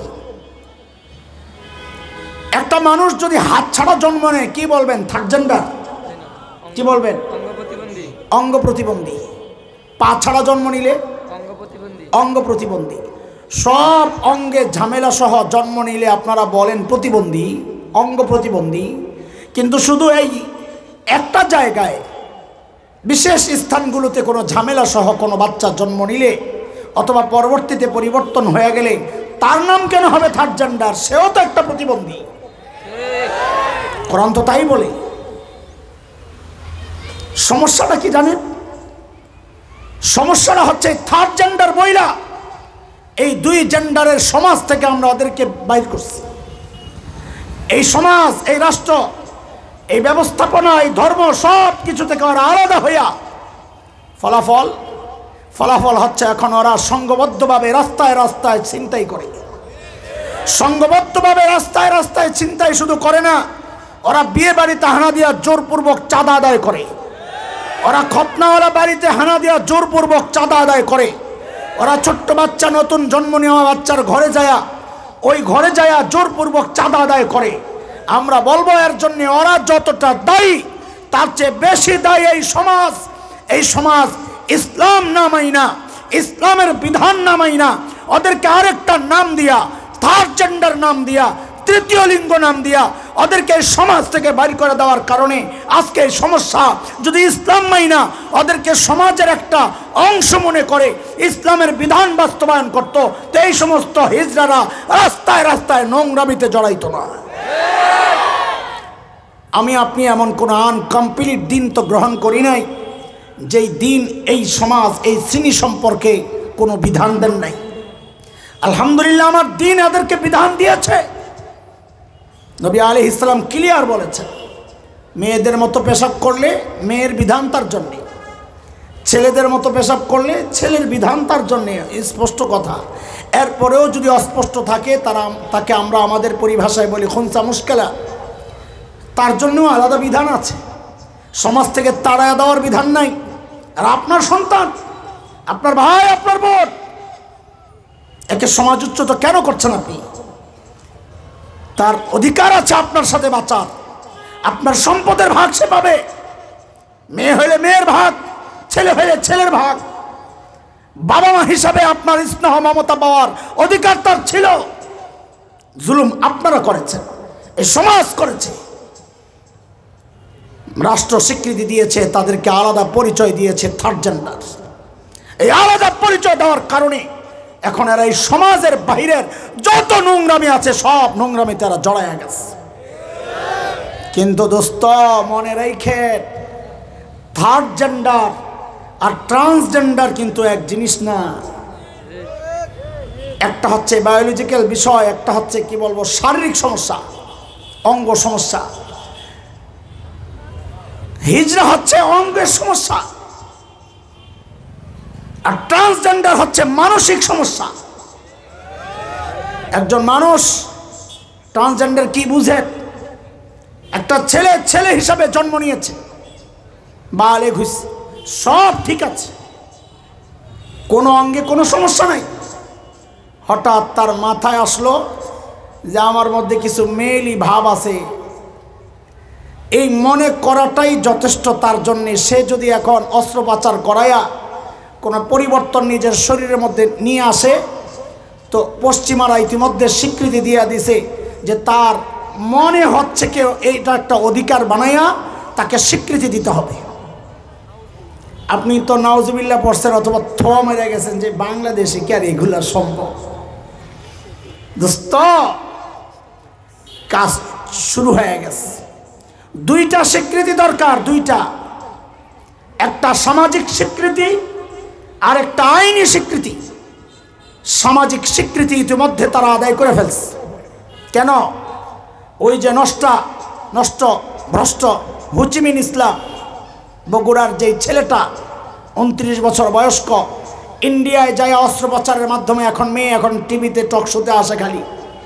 একটা মানুষ যদি হাত ছাড়া জন্ম নেয় কি বলবেন? Third gender? কি বলবেন? অঙ্গ প্রতিবন্ধী। পা ছাড়া জন্ম নিলে অঙ্গ প্রতিবন্ধী। সব অঙ্গে ঝামেলা সহ জন্ম নিলে আপনারা বলেন প্রতিবন্ধী, অঙ্গ প্রতিবন্ধী। কিন্তু শুধু এই একটা জায়গায় বিশেষ স্থানগুলোতে কোনো ঝামেলা সহ কোনো বাচ্চা জন্ম নিলে অথবা পরবর্তীতে পরিবর্তন হয়ে গেলে তার নাম কেন হবে থার্ড জেন্ডার? সেও তো একটা প্রতিবন্ধী। কোরআন তো তাই বলে। সমস্যাটা কি জানেন? সমস্যাটা হচ্ছে থার্ড জেন্ডার বইলা এই দুই জেন্ডারের সমাজ থেকে আমরা ওদেরকে বাইর করছি। এই সমাজ, এই রাষ্ট্র, এই ব্যবস্থাপনা, এই ধর্ম সব কিছু থেকে ওরা আলাদা হইয়া ফলাফল হচ্ছে এখন ওরা সংঘবদ্ধভাবে রাস্তায় রাস্তায় ছিনতাই করে। সংঘবদ্ধভাবে রাস্তায় রাস্তায় ছিনতাই শুধু করে না, ওরা বিয়ে বাড়িতে হানা দিয়া জোরপূর্বক চাঁদা আদায় করে। ওরা খতনাওয়ালা বাড়িতে হানা দিয়া জোরপূর্বক চাঁদা আদায় করে। ওরা ছোট্ট বাচ্চা, নতুন জন্ম নেওয়া বাচ্চার ঘরে যায়া, ওই ঘরে যায়া জোরপূর্বক চাঁদা আদায় করে। আমরা বলবো এর জন্য ওরা যতটা দায়ী তার চেয়ে বেশি দায়ী এই সমাজ। এই সমাজ ইসলাম না মাইনা, ইসলামের বিধান না মাইনা ওদেরকে আরেকটা নাম দিয়া, থার্ড জেন্ডার নাম দিয়া, তৃতীয় লিঙ্গ নাম দিয়া ওদেরকে সমাজ থেকে বাইর করে দেওয়ার কারণে আজকে এই সমস্যা। যদি ইসলাম মাইনা ওদেরকে সমাজের একটা অংশ মনে করে ইসলামের বিধান বাস্তবায়ন করত, তো এই সমস্ত হিজড়ারা রাস্তায় রাস্তায় নোংরামিতে জড়াইতো না। আমি আপনি এমন কোনো আনকমপ্লিট দিন তো গ্রহণ করি নাই যেই দিন এই সমাজ, এই শ্রেণী সম্পর্কে কোনো বিধান দেন নাই। আলহামদুলিল্লাহ আমার দিন এদেরকে বিধান দিয়েছে। নবী আলাইহিস সালাম ক্লিয়ার বলেছেন, মেয়েদের মতো পেশাব করলে মেয়ের বিধান তার জন্যে, ছেলেদের মতো পেশাব করলে ছেলের বিধান তার জন্যে, স্পষ্ট কথা। এরপরেও যদি অস্পষ্ট থাকে তাকে আমরা আমাদের পরিভাষায় বলি খুনসা মুশকিলা, তার জন্যও আলাদা বিধান আছে। সমাজ থেকে তাড়ায় দেওয়ার বিধান নাই। আর আপনার সন্তান, আপনার ভাই, আপনার বোন, একে সমাজচ্যুত কেন করছেন আপনি? তার অধিকার আছে আপনার সাথে বাঁচার। আপনার সম্পদের ভাগ সে পাবে। মেয়ে হইলে মেয়ের ভাগ, ছেলে হইলে ছেলের ভাগ। বাবা মা হিসাবে আপনার স্নেহ মমতা পাওয়ার অধিকার তার ছিল। জুলুম আপনারা করেছেন, এই সমাজ করেছে। রাষ্ট্র স্বীকৃতি দিয়েছে, তাদেরকে আলাদা পরিচয় দিয়েছে থার্ড জেন্ডার। এই আলাদা পরিচয় দেওয়ার কারণে এখন এরা এই সমাজের বাহিরের যত নোংরামি আছে সব নোংরামি তারা জড়ায় গেছে। কিন্তু দোস্ত মনে রেখে, থার্ড জেন্ডার আর ট্রান্সজেন্ডার কিন্তু এক জিনিস না। একটা হচ্ছে বায়োলজিক্যাল বিষয়, একটা হচ্ছে কি বলবো শারীরিক সমস্যা, অঙ্গ সমস্যা। হিজড়া হচ্ছে অঙ্গের সমস্যা। আর ট্রান্সজেন্ডার হচ্ছে মানসিক সমস্যা। একজন মানুষ ট্রান্সজেন্ডার কি বুঝে? একটা ছেলে ছেলে হিসাবে জন্ম নিয়েছে, বালেগ হইছে, সব ঠিক আছে, কোনো অঙ্গে কোনো সমস্যা নাই। হঠাৎ তার মাথায় আসলো যে আমার মধ্যে কিছু মেয়েলি ভাব আছে। এই মনে করাটাই যথেষ্ট তার জন্যে। সে যদি এখন অস্ত্রোপচার করায়া কোনো পরিবর্তন নিজের শরীরের মধ্যে নিয়ে আসে, তো পশ্চিমারা ইতিমধ্যে স্বীকৃতি দিয়ে দিছে যে তার মনে হচ্ছে কেউ এইটা একটা অধিকার বানাইয়া তাকে স্বীকৃতি দিতে হবে। আপনি তো নাউজুবিল্লাহ পড়ছেন অথবা মেরে গেছেন যে বাংলাদেশে কি আর এগুলা সম্ভব? দোস্ত, কাজ শুরু হয়ে গেছে। দুইটা স্বীকৃতি দরকার, দুইটা। একটা সামাজিক স্বীকৃতি আর একটা আইনি স্বীকৃতি। সামাজিক স্বীকৃতি ইতিমধ্যে তারা আদায় করে ফেলছে। কেন? ওই যে নষ্ট ভ্রষ্ট হো চি মিন ইসলাম বগুড়ার যেই ছেলেটা 29 বছর বয়স্ক, ইন্ডিয়ায় যায় অস্ত্রোপচারের মাধ্যমে এখন মেয়ে, এখন টিভিতে টক শোতে আসে খালি।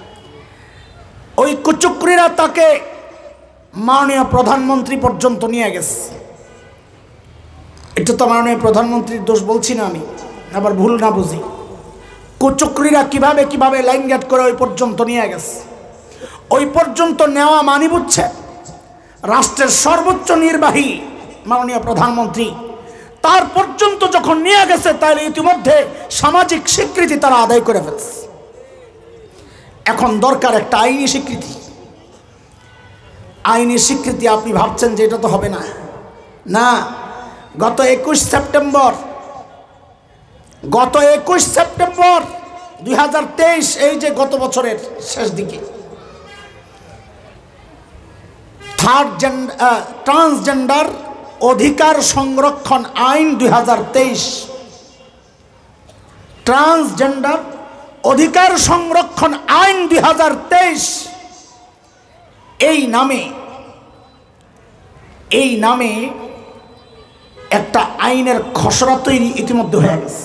ওই কুচুকরিরা তাকে মাননীয় প্রধানমন্ত্রী পর্যন্ত নিয়ে গেছে। এটা তো মাননীয় প্রধানমন্ত্রীর দোষ বলছি না আমি, আবার ভুল না বুঝি। কুচুকরিরা কিভাবে কিভাবে লাইন গেট করে ওই পর্যন্ত নিয়ে গেছে। ওই পর্যন্ত নেওয়া মানি বুঝছে রাষ্ট্রের সর্বোচ্চ নির্বাহী মাননীয় প্রধানমন্ত্রী, তার পর্যন্ত যখন নিয়ে গেছে তাহলে ইতিমধ্যে সামাজিক স্বীকৃতি তারা আদায় করে ফেলছে। এখন দরকার একটা আইনি স্বীকৃতি। আইনি স্বীকৃতি আপনি ভাবছেন যে এটা তো হবে না, না। গত 21 সেপ্টেম্বর 2023, এই যে গত বছরের শেষ দিকে, ট্রান্সজেন্ডার অধিকার সংরক্ষণ আইন 2023, ট্রান্সজেন্ডার অধিকার সংরক্ষণ আইন 2023, এই নামে একটা আইনের খসড়া তৈরি ইতিমধ্যে হয়ে গেছে।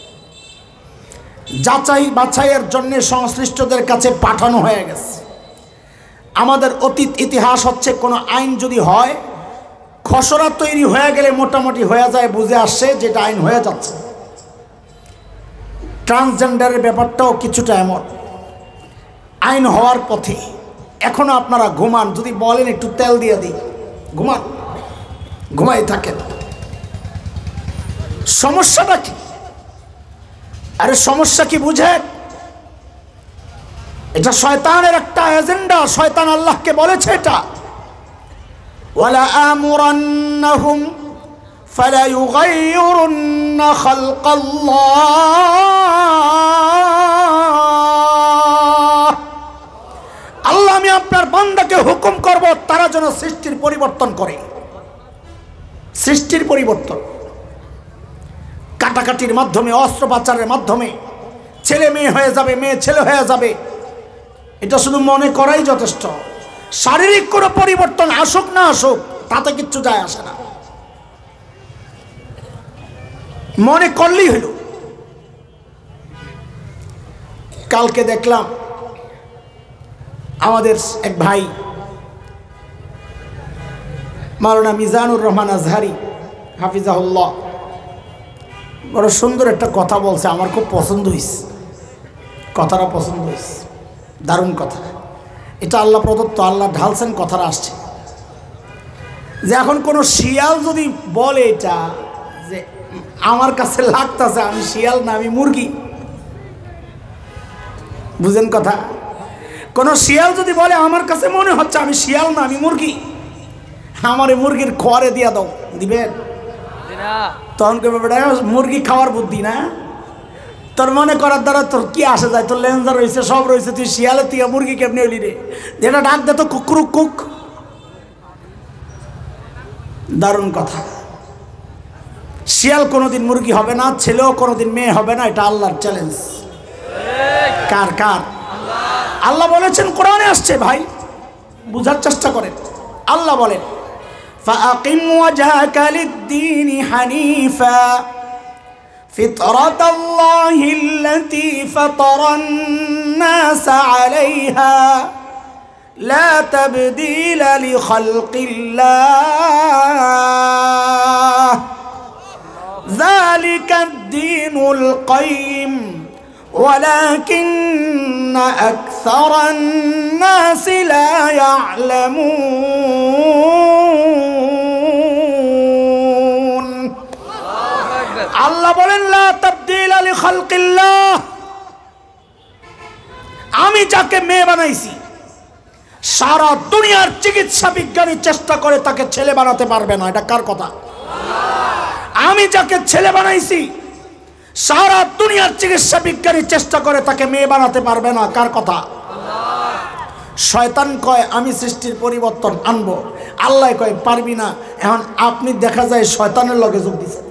যাচাই বাছাইয়ের জন্য সংশ্লিষ্টদের কাছে পাঠানো হয়ে গেছে। আমাদের অতীত ইতিহাস হচ্ছে কোনো আইন যদি হয়, খসড়া তৈরি হয়ে গেলে মোটামুটি হয়ে যায়, বুঝে আসছে যেটা আইন হয়ে যাচ্ছে। ট্রান্সজেন্ডারের ব্যাপারটাও কিছুটা এমন, আইন হওয়ার পথে। এখনো আপনারা ঘুমান, যদি বলেন একটু তেল দিয়ে দিই, ঘুমান, ঘুমাই থাকেন। সমস্যাটা কি? আরে সমস্যা কি বুঝেন? এটা শয়তানের একটা এজেন্ডা। শয়তান আল্লাহকে বলেছে এটা, ওয়ালা আমুরান্নাহুম ফালা ইউগাইয়িরুন্না খালকাল্লাহ। আল্লাহ, আমি আপনার বান্দাকে হুকুম করব তারা যেন সৃষ্টির পরিবর্তন করে। সৃষ্টির পরিবর্তন কাটাকাটির মাধ্যমে, অস্ত্রোপচারের মাধ্যমে ছেলে মেয়ে হয়ে যাবে, মেয়ে ছেলে হয়ে যাবে, এটা শুধু মনে করাই যথেষ্ট। শারীরিক কোনো পরিবর্তন আসুক না আসুক তাতে কিচ্ছু যায় আসে না, মনে করলেই হইল। কালকে দেখলাম আমাদের এক ভাই মাওলানা মিজানুর রহমান আজহারি হাফিজাহুল্লাহ বড় সুন্দর একটা কথা বলছে, আমার খুব পছন্দ হয়েছে। কথাটা পছন্দ হয়েছে, দারুণ কথা। এটা আল্লাহ প্রদত্ত, আল্লাহ ঢালছেন, কথাটা আসছে যে এখন কোনো শিয়াল যদি বলে এটা যে আমার কাছে লাগতেছে আমি শিয়াল না আমি মুরগি, বুঝেন কথা? কোনো শিয়াল যদি বলে আমার কাছে মনে হচ্ছে আমি শিয়াল না আমি মুরগি, আমার এই মুরগির খোয়ারে দিয়া দাও, দিবেন? তখন কে ব্যাপারটা মুরগি খাওয়ার বুদ্ধি না, তোর মনে করার দ্বারা তোর কি আসে যায়? তোর লেন্সা রয়েছে, সব রয়েছে, তুই শিয়ালে তুই মুরগি কেমনি হইলি রে? যেটা ডাক দে তো কুকুরুক কুক। দারুণ কথা। শিয়াল কোনোদিন মুরগি হবে না, ছেলেও কোনোদিন মেয়ে হবে না, এটা আল্লাহর চ্যালেঞ্জ। কার কার? আল্লাহ বলেছেন, কোরআনে আসছে ভাই, বুঝার চেষ্টা করেন। আল্লাহ বলেন, فأقم وجهك للدين حنيفا فطرة الله التي فطر الناس عليها لا تبديل لخلق الله ذلك الدين القيم ولكن أكثر الناس لا يعلمون আল্লাহ বলেন লা তাবদীলা লিখালকিল্লাহ, আমি যাকে মেয়ে বানাইছি সারা দুনিয়ার চিকিৎসা বিজ্ঞানী চেষ্টা করে তাকে ছেলে বানাতে পারবে না। এটা কার কথা? আমি যাকে ছেলে বানাইছি সারা দুনিয়ার চিকিৎসা বিজ্ঞানী চেষ্টা করে তাকে মেয়ে বানাতে পারবে না। কার কথা? শয়তান কয় আমি সৃষ্টির পরিবর্তন আনবো, আল্লাহ কয় পারবি না। এখন আপনি দেখা যায় শয়তানের লগে যোগ দিচ্ছেন।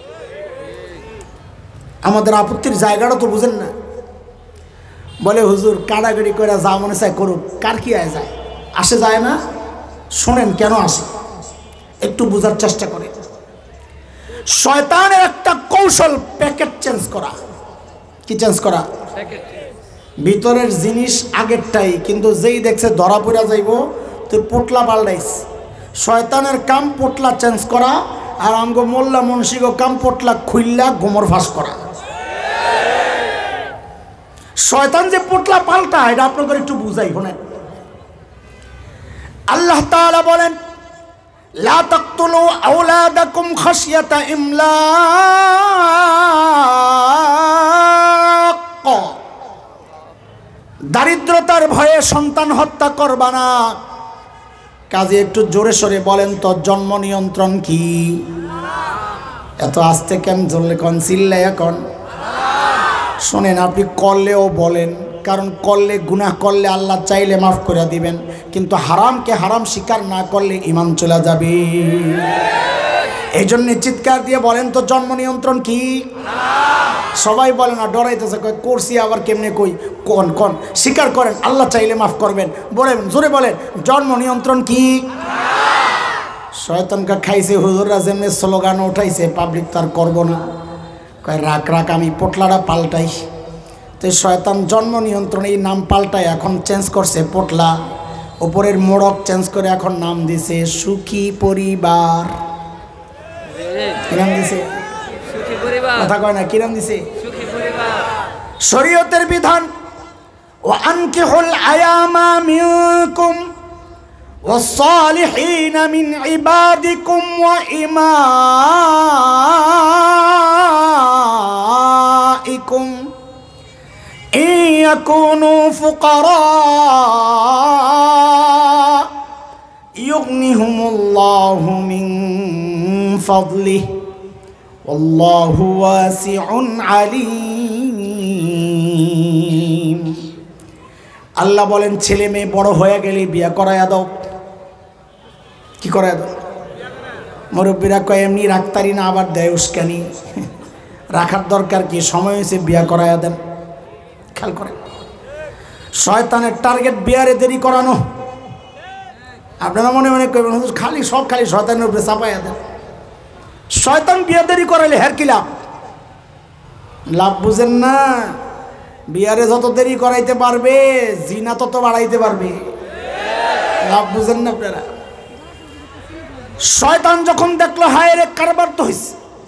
আমাদের আপত্তির জায়গাটা তো বুঝেন না। বলে হুজুর কাড়াকাড়ি করে যা মনে চায় করুক, কার কি আয় যায় আসে যায় না। শোনেন কেন আসে, একটু বোঝার চেষ্টা করে। শয়তানের একটা কৌশল প্যাকেট চেঞ্জ করা। কি চেঞ্জ করা? ভিতরের জিনিস আগেরটাই, কিন্তু যেই দেখছে ধরা পড়া যাইব তুই পোটলা পাল্টাইস। শয়তানের কাম পোটলা চেঞ্জ করা, আর আমগো মোল্লা মুন্সিগো কাম পোটলা খুইল্লা গোমর ফাঁস করা। শয়তান যে পোটলা পাল্টা এটা আপনাদের একটু বুঝাই শোনেন। আল্লাহ তাআলা বলেন লা তাকতুলু আওলাদাকুম খাশিয়াতা ইমলাক, দারিদ্রতার ভয়ে সন্তান হত্যা করবা না। কাজে একটু জোরে সরে বলেন তো জন্ম নিয়ন্ত্রণ কি? এত আস্তে কেন জোরে কোন চিল্লায় এখন? শোনেন আপনি করলেও বলেন, কারণ করলে গুনাহ করলে আল্লাহ চাইলে মাফ করে দিবেন, কিন্তু হারামকে হারাম স্বীকার না করলে ঈমান চলে যাবে। এই জন্য চিৎকার দিয়ে বলেন তো জন্ম নিয়ন্ত্রণ কি? সবাই বলে না, ডরাইতেছে, কয় করছি আবার কেমনে কই, কোন কোন স্বীকার করেন, আল্লাহ চাইলে মাফ করবেন। বলেন জোরে বলেন জন্ম নিয়ন্ত্রণ কি? শয়তানকে খাইছে হুজুররা যেমনি স্লোগান উঠাইছে, পাবলিক তার করবো না। কয় রাখ রাখ আমি পোটলাটা পাল্টাই। তো শয়তান জন্ম নিয়ন্ত্রণ এই নাম পাল্টায় এখন চেঞ্জ করছে পোটলা, উপরের মোড়ক চেঞ্জ করে এখন নাম দিছে সুখী পরিবার। কি নাম দিছে? কথা কয় না, কি নাম দিছে? শরীয়তের বিধান ওয়া আনকিহুল আয়ামা মিনকুম والصالحين من عبادكم وإمائكم إن يكونوا فقراء يغنهم الله من فضله والله واسع عليم। আল্লাহ বলেন ছেলে মেয়ে বড় হয়ে গেলে বিয়া করায়া দাও। কি করায়া দাও? মুরব্বীরা কয় এমনি রাখতারি না, আবার দেয় উস্কানি। রাখার দরকার কি, সময় হয়েছে বিয়া করায়া দেন। খেয়াল করেন শয়তানের টার্গেট বিয়ারে দেরি করানো। আপনারা মনে মনে করবেন হুজুর খালি সব খালি শয়তানের উপরে চাপাইয়া দেন। শয়তান বিয়া দেরি করাইলে হ্যার কি লাভ? লাভ বুঝেন না। বিয়ারে যত দেরি করাইতে পারবে জিনা তত বাড়াইতে পারবে। লাভ বুঝেন না আপনারা। শয়তান যখন দেখলো হায় রে কারবার তো হয়েছে,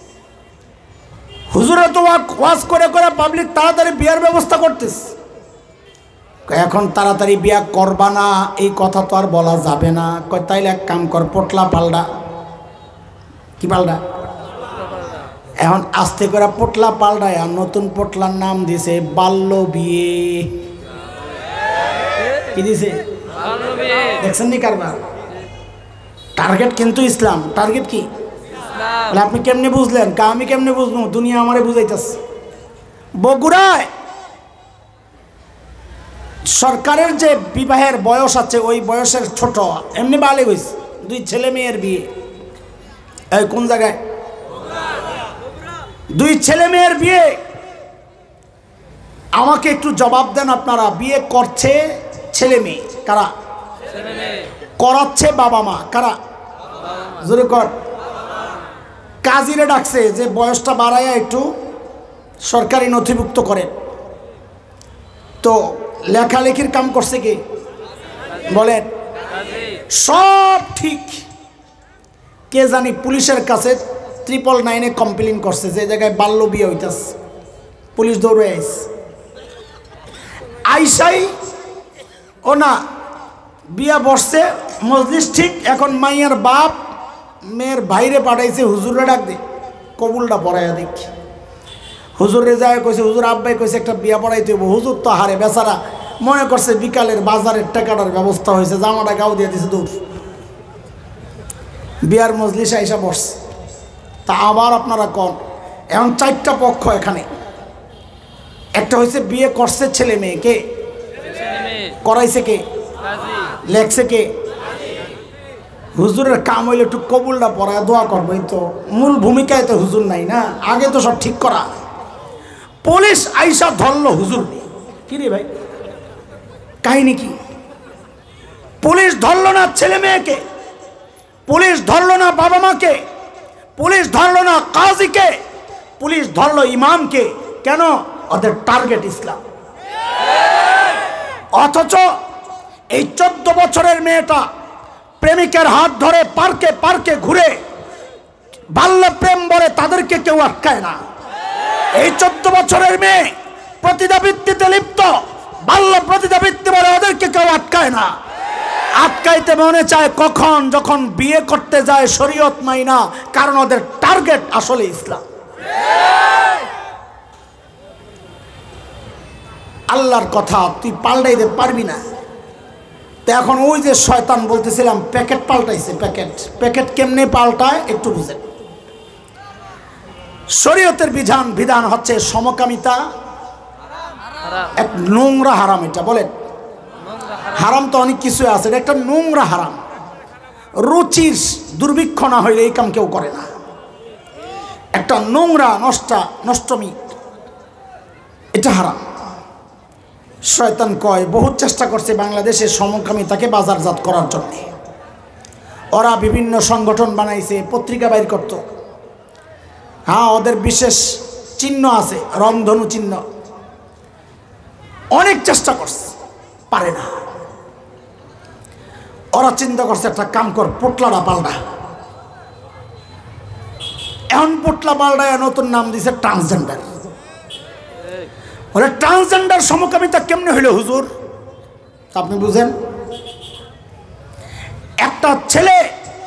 হুজুরা তো ওয়াজ করে করে পাবলিক তাড়াতাড়ি বিয়ার ব্যবস্থা করতেছে, এখন তাড়াতাড়ি বিয়া করবা না এই কথা তো আর বলা যাবে না। কয় তাইলে এক কাম কর, পোটলা পাল্টা। কি পাল্টা? এখন আস্তে করে পোটলা পাল্টায় আর নতুন পোটলার নাম দিছে বাল্য বিয়ে। কি দিছে? দেখছেন নি কারবার? টার্গেট কিন্তু ইসলাম। টার্গেট কি? আপনি কেমনে বুঝলেন? আমি কেমনে বুঝবো? দুনিয়া আমারে বুঝাইতেছে। বগুড়ায় সরকারের যে বিবাহের বয়স আছে ওই বয়সের ছোট এমনি বালে হয়েছে 2 ছেলে মেয়ের বিয়ে। এই কোন জায়গায়? 2 ছেলে মেয়ের বিয়ে। আমাকে একটু জবাব দেন আপনারা, বিয়ে করছে ছেলে মেয়ে কারা? করাচ্ছে বাবা মা কারা? জোরে কর। কাজীরে ডাকছে যে বয়সটা বাড়াইয়া একটু সরকারি নথিভুক্ত করেন। তো লেখালেখির কাম করছে কি বলেন? সব ঠিক। কে জানি পুলিশের কাছে 999-এ কমপ্লেন করছে যে জায়গায় বাল্য বিয়ে হইতাছে, পুলিশ দৌড়ে আইসাই ও না বিয়া বসছে, মজলিস ঠিক। এখন মাইয়ার বাপ মেয়ের বাইরে পাঠাইছে হুজুরে ডাক দে, কবুলটা পড়াইয়া দেখি। হুজুরে যায় কইছে, হুজুর আব্বাই কইছে একটা বিয়া পড়াইতে হইব। হুজুর তো হারে বেচারা মনে করছে বিকালের বাজারের টাকাটার ব্যবস্থা হয়েছে, জামাটা গাও দিয়ে দিছে দূর। বিয়ার মজলিস আইসা বসছে। তা আবার আপনারা কন, এখন 4টা পক্ষ এখানে। একটা হয়েছে বিয়ে করছে ছেলে মেয়ে, কে করাইছে, কে লেখছে, কে? হুজুরের কাম হইলে একটু কবুলটা পড়ায় দোয়া করবোই তো, মূল ভূমিকায় তো হুজুর নাই না, আগে তো সব ঠিক করা। পুলিশ আইসা ধরলো হুজুর। কি রে ভাই, কাহিনী কি? পুলিশ ধরলো না ছেলে মেয়েকে, পুলিশ ধরলো না বাবা মাকে, পুলিশ ধরলো না কাজীকে, পুলিশ ধরলো ইমামকে। কেন? ওদের টার্গেট ইসলাম। অথচ এই 14 বছরের মেয়েটা প্রেমিকের হাত ধরে পার্কে পার্কে ঘুরে বাল্য প্রেম বলে তাদেরকে কেউ আটকায় না। এই 14 বছরের মেয়ে প্রতিদাবৃত্তিতে লিপ্ত, বাল্য প্রতিদাবৃত্তি বলে ওদেরকে কেউ আটকায় না। আটকাইতে মনে চায় কখন? যখন বিয়ে করতে যায় শরীয়ত মাইনা, কারণ ওদের টার্গেট আসলে ইসলাম। আল্লাহর কথা তুই পাল্টাইতে পারবি না। তো এখন ওই যে শয়তান বলতেছিলাম প্যাকেট পাল্টাইছে। প্যাকেট কেমনে পাল্টায় একটু বুঝেন। শরীয়তের বিধান হচ্ছে সমকামিতা এক নোংরা হারাম। এটা বলেন হারাম তো অনেক কিছু আছে, এটা একটা নোংরা হারাম। রুচির দুর্ভিক্ষ না হইলে এই কাম কেউ করে না। একটা নোংরা নষ্টমি, এটা হারাম। শয়তান কয় বহুত চেষ্টা করছে বাংলাদেশের সমকামিতাকে বাজারজাত করার জন্য। ওরা বিভিন্ন সংগঠন বানাইছে, পত্রিকা বাইর করত। হ্যাঁ, ওদের বিশেষ চিহ্ন আছে, রংধনু চিহ্ন। অনেক চেষ্টা করছে, পারে না। ওরা চিন্তা করছে একটা কাম কর, পোটলাটা পাল্টা। এখন পোটলা পাল্টায় নতুন নাম দিছে ট্রান্সজেন্ডার। বলে ট্রান্সজেন্ডার সমকামিতা কেমনে হইল হুজুর? আপনি বুঝেন, একটা ছেলে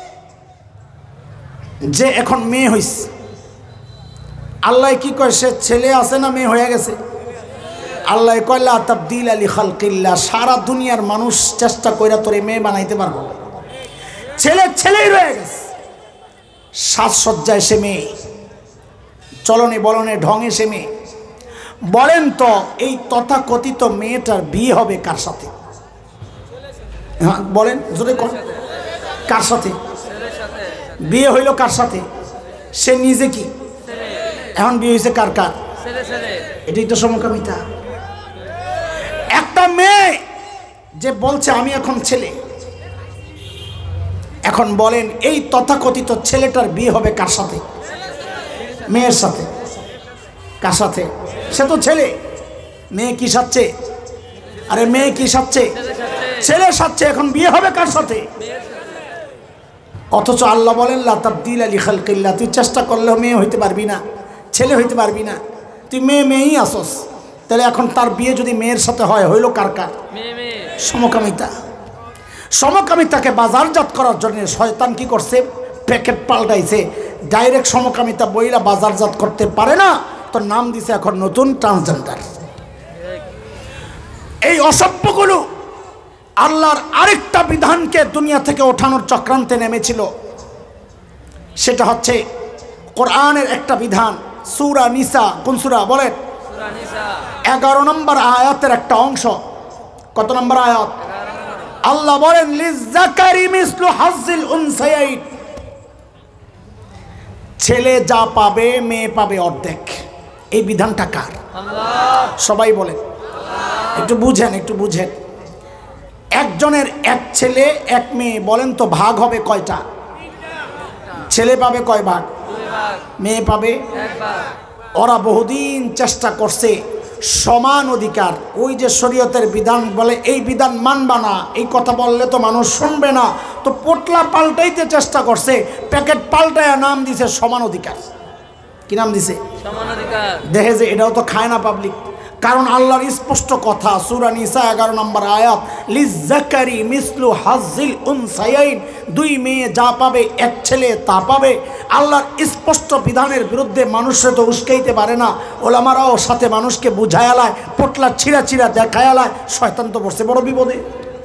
যে এখন মেয়ে হইছে, আল্লাহ কি কয় সে ছেলে আছে না মেয়ে হয়ে গেছে? আল্লাহ কয় লা তাবদিলা লিখালকিল্লাহ, সারা দুনিয়ার মানুষ চেষ্টা কইরা তোরে মেয়ে বানাইতে পারবো, ছেলেই রয়ে গেছে। সাজসজ্জায় সে মেয়ে, চলনে বলনে ঢঙে সে মেয়ে। বলেন তো এই তথাকথিত মেয়েটার বিয়ে হবে কার সাথে? হ্যাঁ বলেন, জোরে কোন কার সাথে বিয়ে হইল? কার সাথে? সে নিজে কি এখন বিয়ে হয়েছে কার? এটাই তো সমকামিতা। একটা মেয়ে যে বলছে আমি এখন ছেলে, এখন বলেন এই তথাকথিত ছেলেটার বিয়ে হবে কার সাথে? মেয়ের সাথে। কার সাথে? সে তো ছেলে। মেয়ে কি সাচ্ছে? আরে মেয়ে কি সাচ্ছে? ছেলে সাচ্ছে। এখন বিয়ে হবে কার সাথে? অথচ আল্লাহ বলেন লা তাবদিলা লিখালকিল্লাহ, তুই চেষ্টা করলেও মেয়ে হইতে পারবি না, ছেলে হইতে পারবি না, তুই মেয়েই আসস। তাহলে এখন তার বিয়ে যদি মেয়ের সাথে হয়, হইল কার? সমকামিতা। সমকামিতাকে বাজারজাত করার জন্য শয়তান কি করছে? প্যাকেট পাল্টাইছে। ডাইরেক্ট সমকামিতা বইলা বাজারজাত করতে পারে না, তো নাম দিছে এখন নতুন ট্রান্সজেন্ডার। এই অসভ্যগুলো আল্লাহর আরেকটা বিধানকে দুনিয়া থেকে ওঠানোর চক্রান্তে নেমেছিল। সেটা হচ্ছে কোরআনের একটা বিধান, সূরা নিসা। কোন সূরা বলেন? 11 নম্বর আয়াতের একটা অংশ। কত নম্বর আয়াত? আল্লাহ বলেন লিযাকারি মিসলু হাজ্জিল উনসায়াইন, ছেলে যা পাবে মেয়ে পাবে অর্ধেক। এই বিধানটা কার? সবাই বলেন, একটু বুঝেন। একজনের এক ছেলে এক মেয়ে, বলেন তো ভাগ হবে কয়টা? ছেলে পাবে কয় ভাগ? মেয়ে পাবে ওরা বহুদিন চেষ্টা করছে সমান অধিকার, ওই যে শরীয়তের বিধান বলে এই বিধান মানবা না, এই কথা বললে তো মানুষ শুনবে না, তো পোটলা পাল্টাইতে চেষ্টা করছে, প্যাকেট পাল্টায় নাম দিছে সমান অধিকার। কি নাম দিছে? সমান অধিকার। দেখে যে এটাও তো খায় না পাবলিক, কারণ আল্লাহর স্পষ্ট কথা সূরা নিসা 11 নম্বর আয়াত, লিজ্জাকারি মিসলু হাজ্জিল উনসায়াইন, দুই মেয়ে যা পাবে এক ছেলে তা পাবে। আল্লাহর স্পষ্ট বিধানের বিরুদ্ধে মানুষে তো উস্কাইতে পারে না, ওলামারাও সাথে মানুষকে বুঝায়ালায়, পোটলা ছিঁড়া ছিঁড়া দেখায়ালায়। শয়তান তো বসছে বড় বিপদে,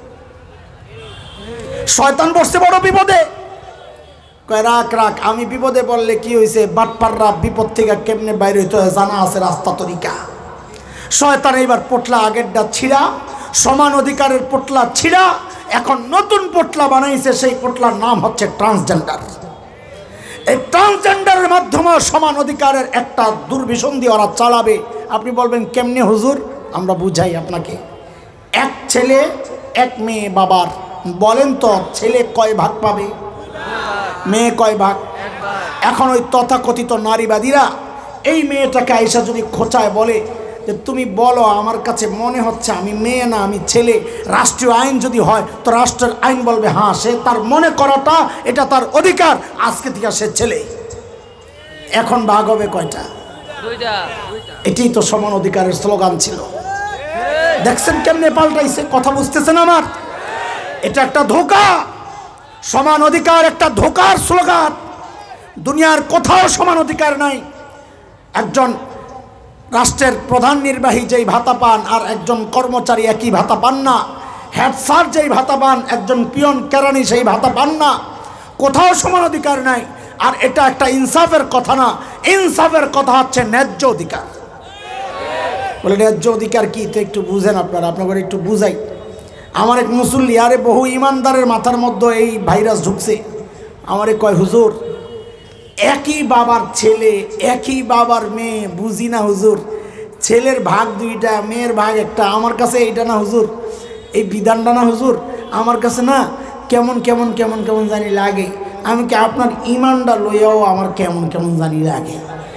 শয়তান বসছে বড় বিপদে। কয় রাখ রাখ, আমি বিপদে বললে কি হয়েছে, বাটপাররা বিপদ থেকে কেমনে বাইরে হইতে হয় জানা আছে রাস্তা তরিকা। শয়তান এইবার পোটলা আগেরটা ছিঁড়া, সমান অধিকারের পোটলা ছিঁড়া, এখন নতুন পোটলা বানাইছে, সেই পোটলার নাম হচ্ছে ট্রান্সজেন্ডার। এই ট্রান্সজেন্ডারের মাধ্যমে সমান অধিকারের একটা দুর্বিসন্ধি ওরা চালাবে। আপনি বলবেন কেমনে হুজুর? আমরা বুঝাই আপনাকে। এক ছেলে এক মেয়ে বাবার, বলেন তো ছেলে কয় ভাগ পাবে, মেয়ে কয় ভাগ? এখন ওই তথাকথিত নারীবাদীরা এই মেয়েটাকে আইসা যদি খোঁচায় বলে যে তুমি বলো, আমার কাছে মনে হচ্ছে আমি মেয়ে না আমি ছেলে, রাষ্ট্রীয় আইন যদি হয় তো রাষ্ট্রের আইন বলবে হ্যাঁ সে তার মনে করাটা এটা তার অধিকার, আজকে থেকে সে ছেলে। এখন ভাগ হবে কয়টা? এটাই তো সমান অধিকারের স্লোগান ছিল। দেখছেন কেমনে পাল্টাইছে? কথা বুঝতেছেন আমার? এটা একটা ধোঁকা, সমান অধিকার একটা ধোঁকার স্লোগান। দুনিয়ার কোথাও সমান অধিকার নাই। একজন রাষ্ট্রের প্রধান নির্বাহী যেই ভাতা পান আর একজন কর্মচারী একই ভাতা পান না, হেড স্যার যেই ভাতা পান একজন পিয়ন কেরানি সেই ভাতা পান না। কোথাও সমান অধিকার নাই। আর এটা একটা ইনসাফের কথা না, ইনসাফের কথা হচ্ছে ন্যায্য অধিকার। বলে ন্যায্য অধিকার কি তো একটু বুঝেন আপনারা, আপনাদের একটু বুঝাই। আমার এক মুসল্লি, আরে বহু ইমানদারের মাথার মধ্যে এই ভাইরাস ঢুকছে, আমারে কয় হুজুর একই বাবার ছেলে একই বাবার মেয়ে, বুঝি না হুজুর, ছেলের ভাগ দুইটা মেয়ের ভাগ একটা, আমার কাছে এইটা না হুজুর, এই বিধানটা না হুজুর, আমার কাছে না কেমন কেমন কেমন কেমন জানি লাগে। আমি কি আপনার ইমানটা লইয়াও আমার কেমন কেমন জানি লাগে?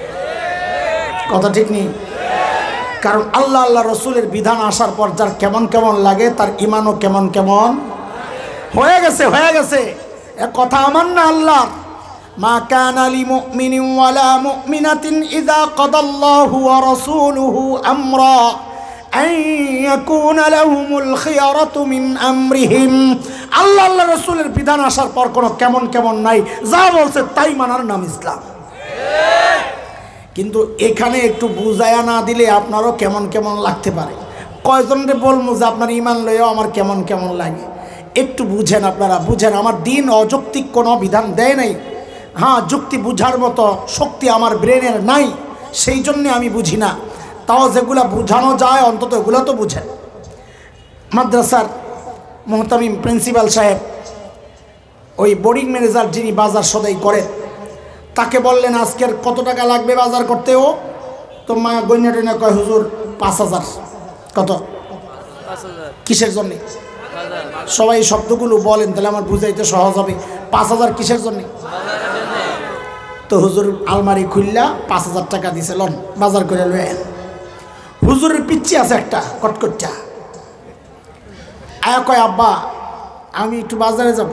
কথা ঠিক নেই? কারণ আল্লাহ আল্লাহ রসুলের বিধান আসার পর যার কেমন কেমন লাগে তার ইমানও কেমন কেমন হয়ে গেছে, হয়ে গেছে। এ কথা আমার না আল্লাহর। মা কানা লিমুমিনিন ওয়ালা মুমিনাতিন ইযা কাদাল্লাহু ওয়া রাসূলুহু আমরা আন ইয়াকুনা লাহুমুল খিয়ারাতু মিন আমরিহিম। আল্লাহ আল্লাহ রসুলের বিধান আসার পর কোনো কেমন কেমন নাই, যা বলছে তাই মানার নাম ইসলাম। কিন্তু এখানে একটু বুঝায়া না দিলে আপনারও কেমন কেমন লাগতে পারে। কয়জনরে বলবো যে আপনার ইমান লইয়াও আমার কেমন কেমন লাগে? একটু বুঝেন, আপনারা বুঝেন। আমার দিন অযৌক্তিক কোনো বিধান দেয় নাই। হ্যাঁ, যুক্তি বুঝার মতো শক্তি আমার ব্রেনের নাই, সেই জন্যে আমি বুঝি না। তাও যেগুলো বুঝানো যায় অন্তত এগুলো তো বুঝেন। মাদ্রাসার মোহতামিম প্রিন্সিপাল সাহেব, ওই বোর্ডিং ম্যানেজার যিনি বাজার সদাই করেন, তাকে বললেন আজকের কত টাকা লাগবে বাজার করতে? ও তো মা গইনা টইনা কয় হুজুর 5000। কত? 5000। কিসের জন্যে? সবাই শব্দগুলো বলেন তাহলে আমার বুঝাইতে সহজ হবে। 5000 কিসের জন্যে? তো হুজুর আলমারি খুললা 5000 টাকা দিছে, লন বাজার করে লয়ে। হুজুরের পিচ্ছি আছে একটা কটকটটা, আয়া কয় আব্বা আমি একটু বাজারে যাব।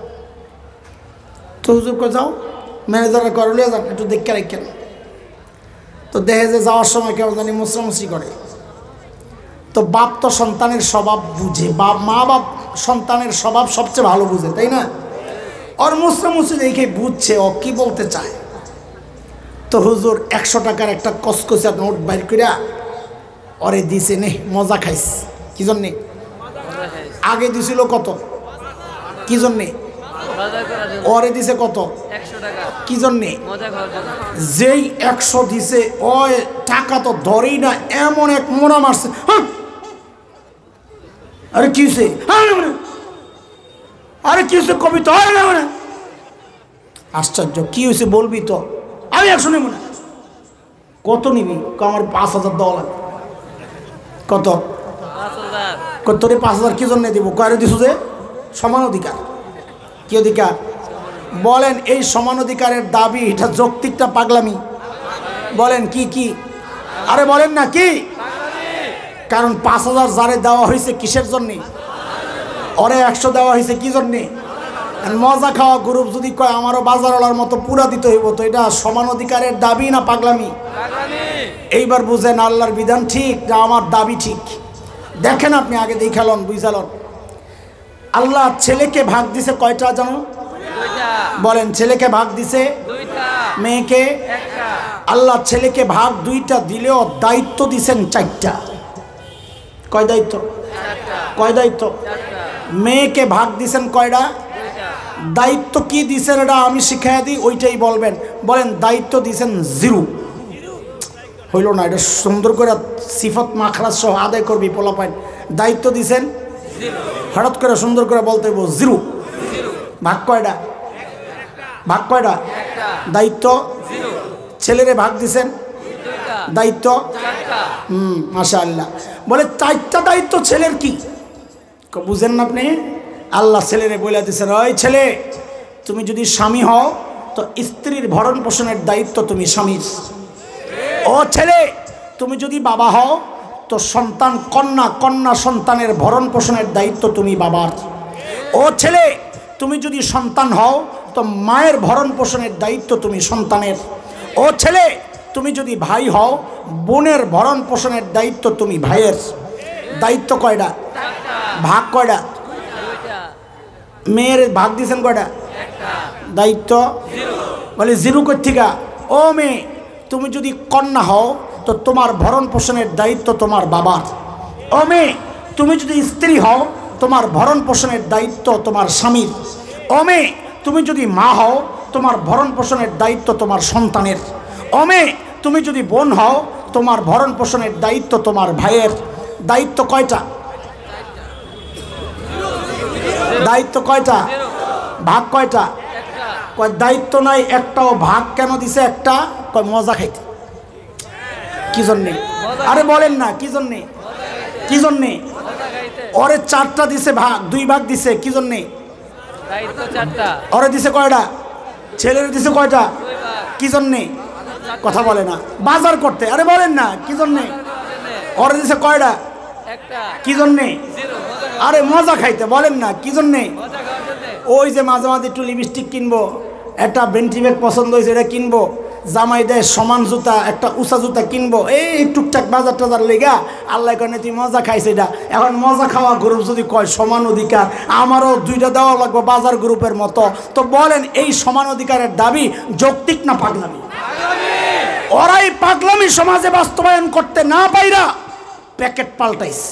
তো হুজুর কয় যাও, ম্যানেজারের ঘরে লিয়ে যান, একটু দেখে রাখেন। তো দেখে যে যাওয়ার সময় কেউ জানি মুসরামুসরি করে। তো বাপ তো সন্তানের স্বভাব বুঝে, মা বাপ সন্তানের স্বভাব সবচেয়ে ভালো বুঝে, তাই না? ওর মুসরামুসরি দেখে বুঝছে ও কি বলতে চায়। তো হুজুর 100 টাকার একটা কসকসা নোট বাইর করিয়া ওরে দিছে, নে মজা খাইস। কি জন্যে? আগে দিছিল কত? কি জন্যে? ওরে দিছে কত? 100 টাকা। কি জন্যে? মজা খাওয়ার জন্য। যেই 100 দিছে ওই টাকা তো ধরেই না, এমন এক মোড়া মারছে। আরে কি হয়েছে? আরে কি হয়েছে কবি তো? আশ্চর্য, কি হয়েছে বলবি তো? আমি 100 নেব না। কত নিবি? আমার 5000 দেওয়া লাগবে। কত? 5000। তোরে 5000 কি জন্য দিব? কয়রে দিছু যে? সমান অধিকার। কি অধিকার বলেন? এই সমান অধিকারের দাবি এটা যৌক্তিকটা পাগলামি? বলেন কি কি? আরে বলেন না কি? কারণ 5,000 যারে দেওয়া হয়েছে কিসের জন্যে? ওরে 100 দেওয়া হয়েছে কি জন্যে? মজা খাওয়া গ্রুপ যদি কয় আমারও বাজারওয়ালার মতো পুরা দিতে হইব, তো এটা সমান অধিকারের দাবি না পাগলামি? এইবার বুঝেন আল্লাহর বিধান ঠিক না আমার দাবি ঠিক? দেখেন আপনি আগে দেখালন বুঝালন। আল্লাহ ছেলেকে ভাগ দিছে কয়টা জানো? বলেন ছেলেকে ভাগ দিছে, মেয়েকে আল্লাহ ছেলেকে ভাগ 2টা দিলেও দায়িত্ব দিছেন 4টা। কয় দায়িত্ব? কয় দায়িত্ব? মেয়েকে ভাগ দিছেন কয়টা? দায়িত্ব কি দিছেন এটা আমি শিখাইয়া দিই, ওইটাই বলবেন। বলেন দায়িত্ব দিছেন 0। হইল না, এটা সুন্দর করে সিফত মাখরাজ সহ আদায় করবি পোলাপাইন। দায়িত্ব দিছেন 0, হঠাৎ করে সুন্দর করে বলতে হইব 0। ভাগ কয়টা? ভাগ কয়টা? দায়িত্ব 0। ছেলেরে ভাগ দিছেন দায়িত্ব মাশাআল্লাহ। বলে 4টা দায়িত্ব ছেলের কি বুঝেন না আপনি? আল্লাহ ছেলেরে বলে দিছেন, ওই ছেলে তুমি যদি স্বামী হও তো স্ত্রীর ভরণ পোষণের দায়িত্ব তুমি স্বামীর। ও ছেলে তুমি যদি বাবা হও তো সন্তান কন্যা সন্তানের ভরণ পোষণের দায়িত্ব তুমি বাবার। ও ছেলে তুমি যদি সন্তান হও তো মায়ের ভরণ পোষণের দায়িত্ব তুমি সন্তানের। ও ছেলে তুমি যদি ভাই হও বোনের ভরণ পোষণের দায়িত্ব তুমি ভাইয়ের। দায়িত্ব কয়টা? ভাগ কয়টা? মেয়ের ভাগ দিয়েছেন কয়টা? দায়িত্ব বলে 0 কোত্থেকে? ও মেয়ে তুমি যদি কন্যা হও তো তোমার ভরণ পোষণের দায়িত্ব তোমার বাবার। ও মেয়ে তুমি যদি স্ত্রী হও তোমার ভরণ পোষণের দায়িত্ব তোমার স্বামীর। ও মেয়ে তুমি যদি মা হও তোমার ভরণ পোষণের দায়িত্ব তোমার সন্তানের। ও মেয়ে তুমি যদি বোন হও তোমার ভরণ পোষণের দায়িত্ব তোমার ভাইয়ের। দায়িত্ব কয়টা? দায়িত্ব কয়টা? ভাগ কয়টা? কয় দায়িত্ব নাই একটাও। ভাগ কেন দিছে একটা? কয় মজা খাইতে। কি জন্যে? আরে বলেন না কি জন্যে? কি জন্যে? ওরে 4টা দিছে ভাগ, 2 ভাগ দিছে কি জন্যে? ওরে দিছে কয়টা? ছেলের দিছে কয়টা? কি জন্যে? কথা বলে না। বাজার করতে। আরে বলেন না কি জন্যে? ওরে দিছে কয়টা? কি জন্যে? আরে মজা খাইতে। বলেন না কি জন্যে? ওই যে মাঝে মাঝে একটু লিপস্টিক কিনবো, একটা বেন্টি ব্যাগ পছন্দ হয়েছে এটা কিনবো, জামাই দেয় সমান জুতা, একটা উঁচা জুতা কিনবো, এই টুকটাক বাজার টাজার লেগা আল্লাহ কনে তুই মজা খাইছে এটা। এখন মজা খাওয়া গ্রুপ যদি কয় সমান অধিকার, আমারও 2টা দেওয়া লাগবে বাজার গ্রুপের মতো, তো বলেন এই সমান অধিকারের দাবি যৌক্তিক না পাগলামি? ওরাই পাগলামি সমাজে বাস্তবায়ন করতে না পাইরা প্যাকেট পাল্টাইছে।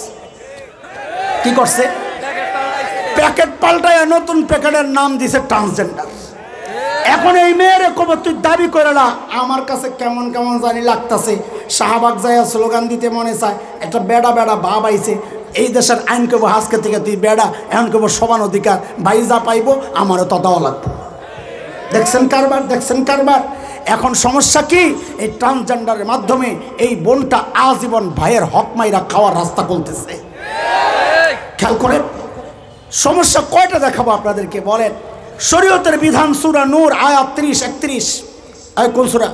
কি করছে? প্যাকেট পাল্টায় নতুন প্যাকেটের নাম দিছে ট্রান্সজেন্ডার। এখন এই মেয়ের কবে তুই দাবি করে না, আমার কাছে কেমন কেমন জানি লাগতেছে। শাহবাগ যায় স্লোগান দিতে মনে চায়, একটা বেড়া বেড়া ভাব আইছে। এই দেশের আইন কেবো আজকে থেকে তুই বেড়া, এখন কেবো সমান অধিকার, ভাই যা পাইব আমারও তা দেওয়া লাগবে। দেখছেন কারবার? দেখছেন কারবার? এখন সমস্যা কি? এই ট্রান্সজেন্ডারের মাধ্যমে এই বোনটা আজীবন ভাইয়ের হক মাইরা খাওয়ার রাস্তা খুলতেছে। খেয়াল করেন সমস্যা কয়টা দেখাবো আপনাদেরকে বলেন। শরীয়তের বিধান সূরা নূর আয়াত 30-31। কোন সূরা?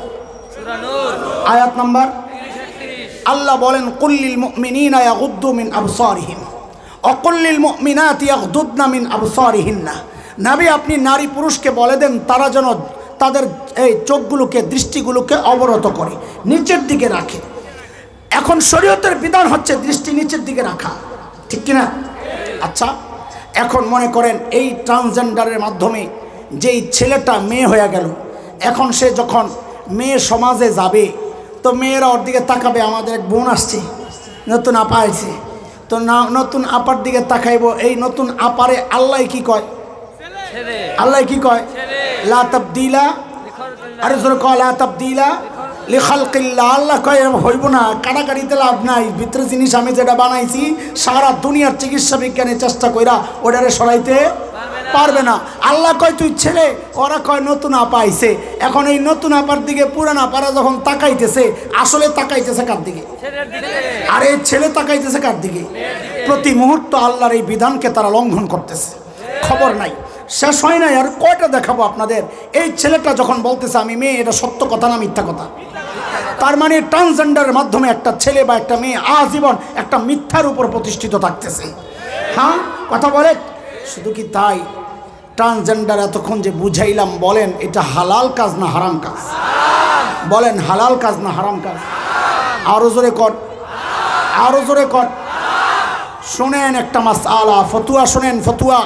আয়াত নাম্বার 30-31। আল্লাহ বলেন কুল্লিল মুমিনিনা ইয়াগুদ্দু মিন আবসারিহিম ওয়া কুল্লিল মুমিনাতি ইয়াগদুদনা মিন আবসারিহিন্না। নবী আপনি নারী পুরুষকে বলে দেন তারা যেন তাদের এই চোখগুলোকে দৃষ্টিগুলোকে অবরত করে, নিচের দিকে রাখে। এখন শরীয়তের বিধান হচ্ছে দৃষ্টি নিচের দিকে রাখা, ঠিক কিনা? আচ্ছা এখন মনে করেন এই ট্রান্সজেন্ডারের মাধ্যমে যেই ছেলেটা মেয়ে হয়ে গেল, এখন সে যখন মেয়ে সমাজে যাবে তো মেয়েরা ওর দিকে তাকাবে। আমাদের এক বোন আসছে, নতুন আপা আসছে, তো নতুন আপার দিকে তাকাইব। এই নতুন আপারে আল্লাহ কি কয়? আল্লাহ কি কয়? লা তাবদিলা, আরে জোরে কয় লা তাবদিলা লিখালকিল্লাহ। আল্লাহ কয় হইব না, কাটাকাটিতে লাভ নাই। ভিতরে জিনিস আমি যেটা বানাইছি সারা দুনিয়ার চিকিৎসা বিজ্ঞানে চেষ্টা কইরা ওটারে সরাইতে পারবে না। আল্লাহ কয় তুই ছেলে, ওরা কয় নতুন আপা আইছে। এখন এই নতুন আপার দিকে পুরান আপারা যখন তাকাইতেছে, আসলে তাকাইতেছে কার দিকে? আর এই ছেলে তাকাইতেছে কার দিকে? প্রতি মুহূর্ত আল্লাহর এই বিধানকে তারা লঙ্ঘন করতেছে, খবর নাই। শেষ হয় নাই, আর কয়টা দেখাবো আপনাদের। এই ছেলেটা যখন বলতেছে আমি মেয়ে, এটা সত্য কথা না মিথ্যা কথা? তার মানে ট্রান্সজেন্ডারের মাধ্যমে একটা ছেলে বা একটা মেয়ে আজীবন একটা মিথ্যার উপর প্রতিষ্ঠিত থাকতেছে। হ্যাঁ, কথা বলে। শুধু কি তাই, ট্রান্সজেন্ডার এতক্ষণ যে বুঝাইলাম, বলেন এটা হালাল কাজ না হারাম কাজ? বলেন হালাল কাজ না হারাম কাজ? আরো জোরে কর, আরো জোরে কর। শোনেন একটা মাসআলা, ফতুয়া শোনেন, ফতুয়া।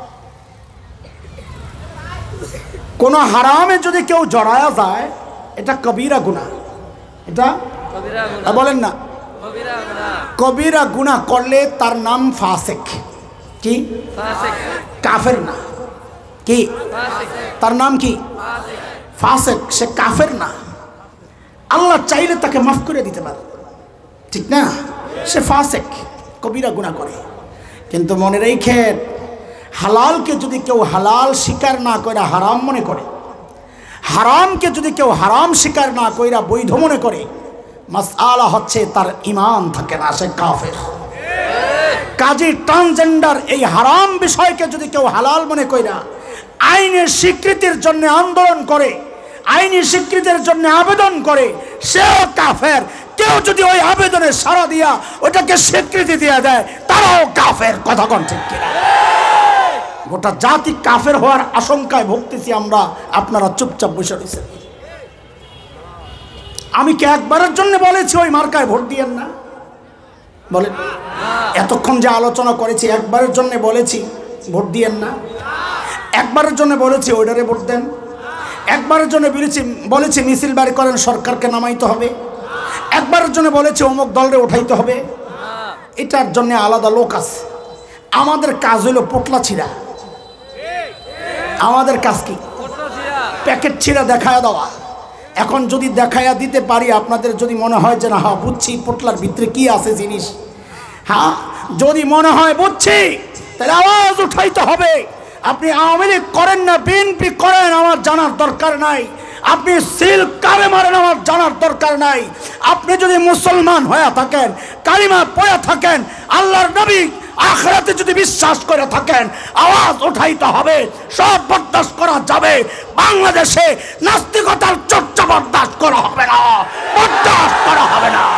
কোন হারামে যদি কেউ জড়ায়া যায়, এটা কবিরা গুনাহ। এটা বলেন না, কবিরা গুনাহ করলে তার নাম ফাসিক। কি? কাফের না। কি? তার নাম কি? ফাসিক। সে কাফের না। আল্লাহ চাইলে তাকে মাফ করে দিতে পারে, ঠিক না? সে ফাসিক, কবিরা গুনাহ করে। কিন্তু মনে রেখেন, হালালকে যদি কেউ হালাল স্বীকার না কইরা হারাম মনে করে, হারামকে যদি কেউ হারাম স্বীকার না কইরা বৈধ মনে করে, মাসআলা হচ্ছে তার ঈমান থাকে না, সে কাফের। কাজী ট্রান্সজেন্ডার এই হারাম বিষয়কে যদি কেউ হালাল মনে কইরা আইনের স্বীকৃতির জন্য আন্দোলন করে, আইনি স্বীকৃতির জন্য আবেদন করে, সেও কাফের। কেউ যদি ওই আবেদনে সাড়া দিয়া ওটাকে স্বীকৃতি দিয়ে দেয়, তারাও কাফের। কথা কোন ঠিক কিনা? গোটা জাতি কাফের হওয়ার আশঙ্কায় ভুগতেছি আমরা, আপনারা চুপচাপ বসে রয়েছেন। আমি কি একবারের জন্য বলেছি ওই মার্কায় ভোট দিয়েন না? বলেন, এতক্ষণ যে আলোচনা করেছি একবারের জন্য বলেছি ভোট দিয়েন না? একবারের জন্য বলেছি ওইটারে ভোট দেন? একবারের জন্য বলেছি মিছিল বাড়ি করেন, সরকারকে নামাইতে হবে? একবারের জন্য বলেছি অমুক দলরে উঠাইতে হবে? এটার জন্য আলাদা লোক আছে। আমাদের কাজ হইল পোটলা ছিঁড়া। আমাদের কাজ কি? প্যাকেট ছিঁড়া দেখায়া দেওয়া। এখন যদি দেখায়া দিতে পারি, আপনাদের যদি মনে হয় যে না হ্যাঁ বুঝছি পোটলার ভিতরে কি আছে জিনিস, হ্যাঁ যদি মনে হয় বুঝছি, তাহলে আওয়াজ উঠাইতে হবে। আপনি আওয়ামী লীগ করেন না বিএনপি করেন, আমার জানার দরকার নাই। আপনি সিল কারে মারেন, আমার জানার দরকার নাই। আপনি যদি মুসলমান হয়ে থাকেন, কালিমা পড়ে থাকেন, আল্লাহর নবী আখিরাতে যদি বিশ্বাস করে থাকেন, আওয়াজ উঠাইতে হবে। সব বরদাস্ত করা যাবে। বাংলাদেশে নাস্তিকতার চর্চা বরদাস্ত করা হবে না, বরদাস্ত করা হবে না।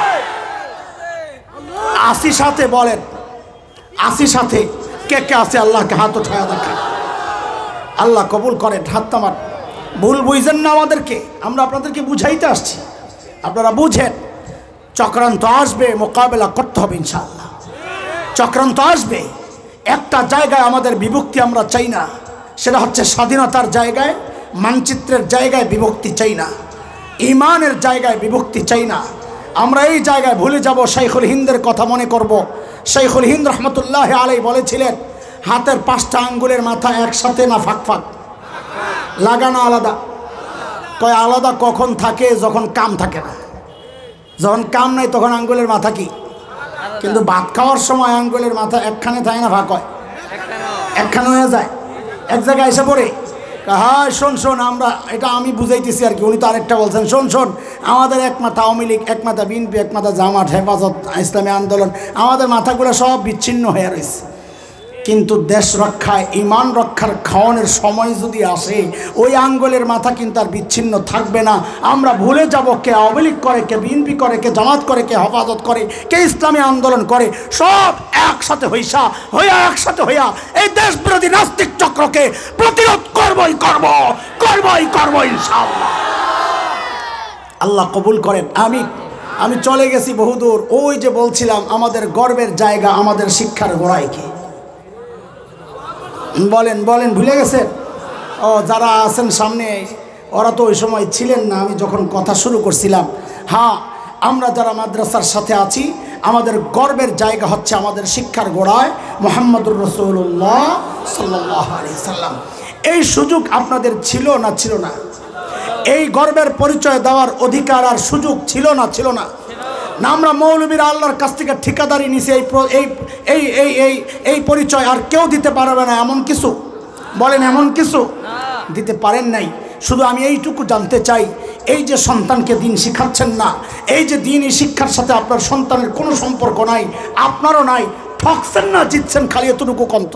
80 সাথে বলেন, 80 সাথে কে কে আছে? আল্লাহকে হাত উঠায়া দেখেন। আল্লাহ কবুল করেন। হাত তামান। ভুল বুঝেন না আমাদেরকে, আমরা আপনাদেরকে বুঝাইতে আসছি, আপনারা বুঝেন। চক্রান্ত আসবে, মোকাবেলা করতে হবে ইনশাআল্লাহ। চক্রান্ত আসবে। একটা জায়গায় আমাদের বিভক্তি আমরা চাই না, সেটা হচ্ছে স্বাধীনতার জায়গায়, মানচিত্রের জায়গায় বিভক্তি চাই না, ইমানের জায়গায় বিভক্তি চাই না। আমরা এই জায়গায় ভুলে যাব। শাইখুল হিন্দের কথা মনে করব। শাইখুল হিন্দ রহমতুল্লাহ আলাইহি বলেছিলেন, হাতের 5টা আঙ্গুলের মাথা একসাথে না ফাঁক ফাঁক? লাগানো আলাদা। কয় আলাদা কখন থাকে? যখন কাম থাকে না। যখন কাম নাই তখন আঙ্গুলের মাথা কি? কিন্তু ভাত খাওয়ার সময় আঙ্গুলের মাথা একখানে থাকে না ফাঁক হয়? একখানে হয়ে যায়, এক জায়গায় এসে পড়ে। হ্যাঁ শোন শোন, আমরা এটা আমি বুঝাইতেছি আর কি। উনি তো আরেকটা বলছেন, শোন শোন, আমাদের এক মাথা আওয়ামী লীগ, এক মাথা বিএনপি, এক মাথা জামাত, হেফাজত ইসলামী আন্দোলন, আমাদের মাথাগুলো সব বিচ্ছিন্ন হয়ে রয়েছে। কিন্তু দেশ রক্ষায়, ইমান রক্ষার খাওয়ানোর সময় যদি আসে, ওই আঙ্গুলের মাথা কিন্তু আর বিচ্ছিন্ন থাকবে না। আমরা ভুলে যাব কে আওয়ামী লীগ করে, কে বিএনপি করে, কে জামাত করে, কে হেফাজত করে, কে ইসলামী আন্দোলন করে। সব একসাথে একসাথে হইয়া এই দেশ বিরোধী নাস্তিক চক্রকে প্রতিরোধ করবই করব ইনশাআল্লাহ। আল্লাহ কবুল করেন। আমি চলে গেছি বহুদূর। ওই যে বলছিলাম, আমাদের গর্বের জায়গা, আমাদের শিক্ষার গোড়ায় কি? বলেন বলেন, ভুলে গেছেন? ও যারা আছেন সামনে, ওরা তো ওই সময় ছিলেন না আমি যখন কথা শুরু করছিলাম। হ্যাঁ, আমরা যারা মাদ্রাসার সাথে আছি, আমাদের গর্বের জায়গা হচ্ছে আমাদের শিক্ষার গোড়ায় মুহাম্মদুর রাসূলুল্লাহ সাল্লাল্লাহু আলাইহি সাল্লাম। এই সুযোগ আপনাদের ছিল না? ছিল না? এই গর্বের পরিচয় দেওয়ার অধিকার আর সুযোগ ছিল না? ছিল না? না আমরা মৌলবীরা আল্লাহর কাছ থেকে ঠিকাদারি নিছে এই পরিচয় আর কেউ দিতে পারবে না? এমন কিছু বলেন, এমন কিছু দিতে পারেন নাই। শুধু আমি এইটুকু জানতে চাই, এই যে সন্তানকে দিন শিখাচ্ছেন না, এই যে দিনই শিক্ষার সাথে আপনার সন্তানের কোনো সম্পর্ক নাই, আপনারও নাই, ঠকছেন না জিতছেন? খালি এতটুকু কন্ত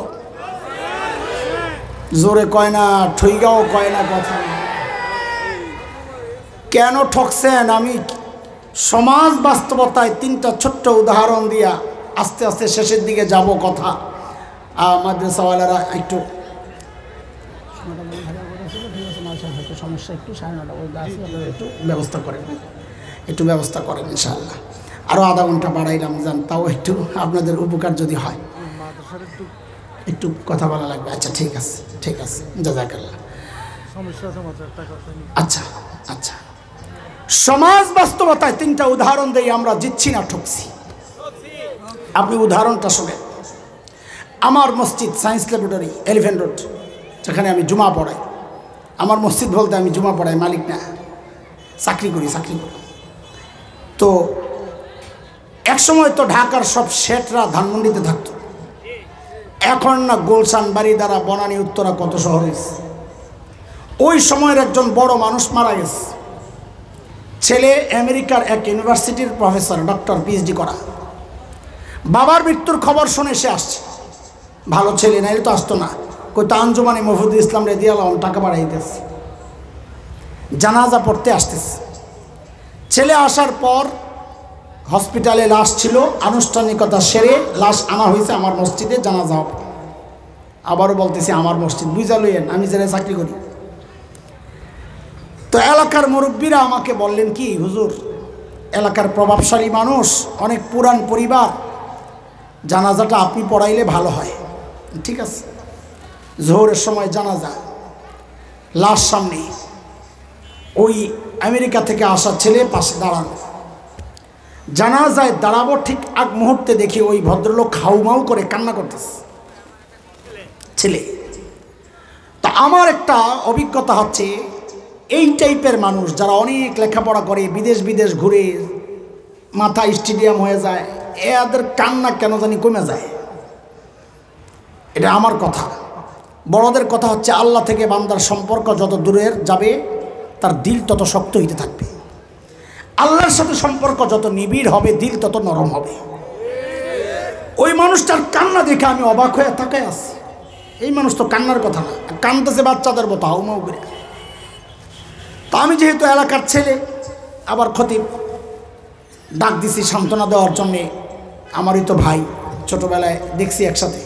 জোরে কয় না, ঠইগাও কয় না কথা। কেন ঠকছেন? আমি সমাজ বাস্তবতায় তিনটা ছোট্ট উদাহরণ দিয়া আস্তে আস্তে শেষের দিকে যাব কথা। মাদ্রাসাওয়ালারা একটু সমস্যা একটু 9:30 একটু ব্যবস্থা করেন, একটু ব্যবস্থা করেন ইনশাআল্লাহ। আরও আধা ঘন্টা বাড়াইলাম যান, তাও একটু আপনাদের উপকার যদি হয়, একটু কথা বলা লাগবে। আচ্ছা ঠিক আছে, ঠিক আছে, জাযাকাল্লাহ। আচ্ছা আচ্ছা, সমাজ বাস্তবতায় তিনটা উদাহরণ দিয়ে আমরা জিতছি না ঠকছি। আপনি উদাহরণটা শোনেন। আমার মসজিদ সায়েন্স ল্যাবরেটরি, এলিফ্যান্ট রোড, যেখানে আমি জুমা পড়াই। আমার মসজিদ বলতে আমি জুমা পড়াই, মালিক না, চাকরি করি। তো একসময় তো ঢাকার সব শেঠরা ধানমন্ডিতে থাকতো। এখন না গুলশান, বাড়িধারা, বনানী, উত্তরা কত শহর হয়েছে। ওই সময়ের একজন বড় মানুষ মারা গেছে। ছেলে আমেরিকার এক ইউনিভার্সিটির প্রফেসর, ডক্টর, পিএইচডি করা। বাবার মৃত্যুর খবর শুনে সে আসছে। ভালো ছেলে, নাইলে তো আসতো না। কই তো আঞ্জুমানে মফিদুল ইসলাম রাদিয়াল্লাহু আনহু টাকা বাড়াইতেছে, জানাজা পড়তে আসতেছে। ছেলে আসার পর হসপিটালে লাশ ছিল, আনুষ্ঠানিকতা সেরে লাশ আনা হয়েছে আমার মসজিদে, জানাজা হবে। আবারও বলতেছি আমার মসজিদ, বুঝা লইয়েন আমি যারা চাকরি করি। তো এলাকার মুরব্বীরা আমাকে বললেন কি, হুজুর এলাকার প্রভাবশালী মানুষ, অনেক পুরান পরিবার, জানাজাটা আপনি পড়াইলে ভালো হয়। ঠিক আছে। জোহরের সময় জানাজা, লাশ সামনে, ওই আমেরিকা থেকে আসা ছেলে পাশে দাঁড়ানো। জানাজায় দাঁড়াবো ঠিক আগ মুহূর্তে দেখি ওই ভদ্রলোক হাউমাউ করে কান্না করতেছে, ছেলে। তা আমার একটা অভিজ্ঞতা হচ্ছে, এই টাইপের মানুষ যারা অনেক লেখাপড়া করে, বিদেশ ঘুরে, মাথা স্টেডিয়াম হয়ে যায়, এদের কান্না কেন জানি কমে যায়। এটা আমার কথা। বড়দের কথা হচ্ছে, আল্লাহ থেকে বান্দার সম্পর্ক যত দূরের যাবে, তার দিল তত শক্ত হইতে থাকবে। আল্লাহর সাথে সম্পর্ক যত নিবিড় হবে, দিল তত নরম হবে। ওই মানুষটার কান্না দেখে আমি অবাক হয়ে তাকায় আছি। এই মানুষ তো কান্নার কথা না, কান্দতেছে বাচ্চাদের মতো হাউমাউ করে। তা আমি যেহেতু এলাকার ছেলে, আবার খতিব, ডাক দিছি সান্ত্বনা দেওয়ার জন্যে। আমারই তো ভাই, ছোটোবেলায় দেখছি একসাথে,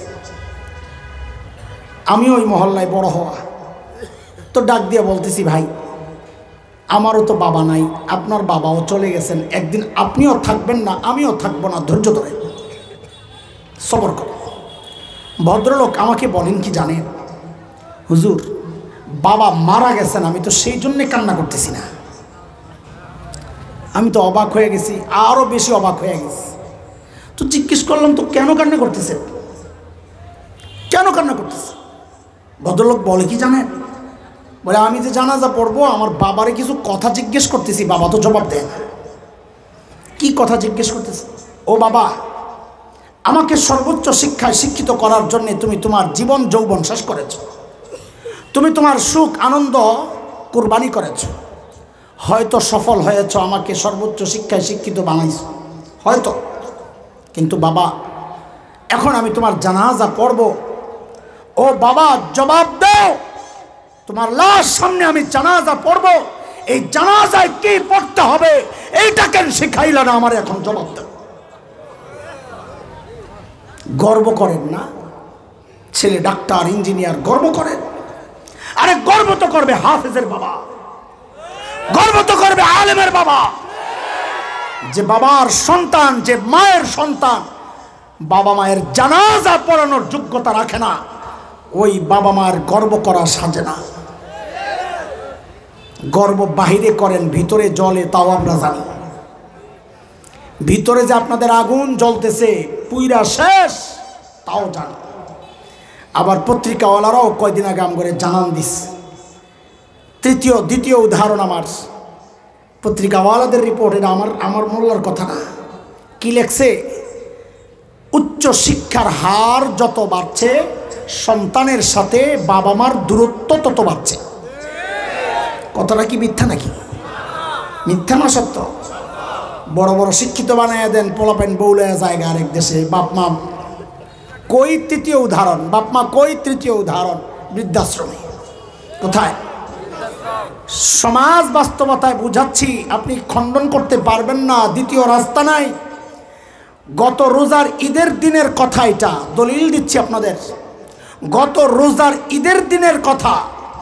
আমিও ওই মহল্লায় বড় হওয়া। তো ডাক দিয়ে বলতেছি, ভাই আমারও তো বাবা নাই, আপনার বাবাও চলে গেছেন, একদিন আপনিও থাকবেন না, আমিও থাকবো না, ধৈর্য ধরে সবর করো। ভদ্রলোক আমাকে বলেন কি জানেন, হুজুর বাবা মারা গেছেন, আমি তো সেই জন্যে কান্না করতেছি না। আমি তো অবাক হয়ে গেছি, আরও বেশি অবাক হয়ে গেছি। তো জিজ্ঞেস করলাম, তো কেন কান্না করতেছেন, কেন কান্না করতেছেন? ভদ্রলোক বলে কি জানেন, বলে আমি যে জানাজা পড়বো, আমার বাবারে কিছু কথা জিজ্ঞেস করতেছি, বাবা তো জবাব দেয় না। কি কথা জিজ্ঞেস করতেছে? ও বাবা, আমাকে সর্বোচ্চ শিক্ষায় শিক্ষিত করার জন্য তুমি তোমার জীবন যৌবন শেষ করেছ, তুমি তোমার সুখ আনন্দ কুরবানি করেছ, হয়তো সফল হয়েছ, আমাকে সর্বোচ্চ শিক্ষায় শিক্ষিত বানাইছ হয়তো। কিন্তু বাবা, এখন আমি তোমার জানাজা পড়ব। ও বাবা জবাব দাও, তোমার লাশ সামনে আমি জানাজা পড়ব, এই জানাজায় কি পড়তে হবে এইটা কেন শিখাইলা না আমার, এখন জবাব দাও। গর্ব করেন না? ছেলে ডাক্তার, ইঞ্জিনিয়ার, গর্ব করেন? আরে গর্ব তো করবে হাফেজের বাবা, গর্ব তো করবে আলেমের বাবা। যে বাবার সন্তান, যে মায়ের সন্তান বাবা মায়ের জানাজা পড়ানোর যোগ্যতা রাখে না, ওই বাবা মায়ের গর্ব করা সাজে না। গর্ব বাহিরে করেন, ভিতরে জ্বলে, তাও আমরা জানি। ভিতরে যে আপনাদের আগুন জ্বলতেছে, পুইরা শেষ, তাও জানি। আবার পত্রিকাওয়ালারাও কয়দিন আগে আম করে জানান দিস। দ্বিতীয় উদাহরণ আমার পত্রিকাওয়ালাদের রিপোর্ট, এটা আমার মোল্লার কথা না। কি লেখছে? উচ্চ শিক্ষার হার যত বাড়ছে, সন্তানের সাথে বাবা মার দূরত্ব তত বাড়ছে। কথাটা কি মিথ্যা নাকি? মিথ্যা না সত্য? বড় বড় শিক্ষিত বানায় দেন, পোলাপেন বউলয়া জায়গা আরেক দেশে। বাপমা কই তৃতীয় উদাহরণ, বাপমা কই তৃতীয় উদাহরণ? বৃদ্ধাশ্রমে। কোথায়? সমাজ বাস্তবতায় বুঝাচ্ছি, আপনি খণ্ডন করতে পারবেন না, দ্বিতীয় রাস্তা নাই। গত রোজার ঈদের দিনের কথা, এটা দলিল দিচ্ছি আপনাদের। গত রোজার ঈদের দিনের কথা,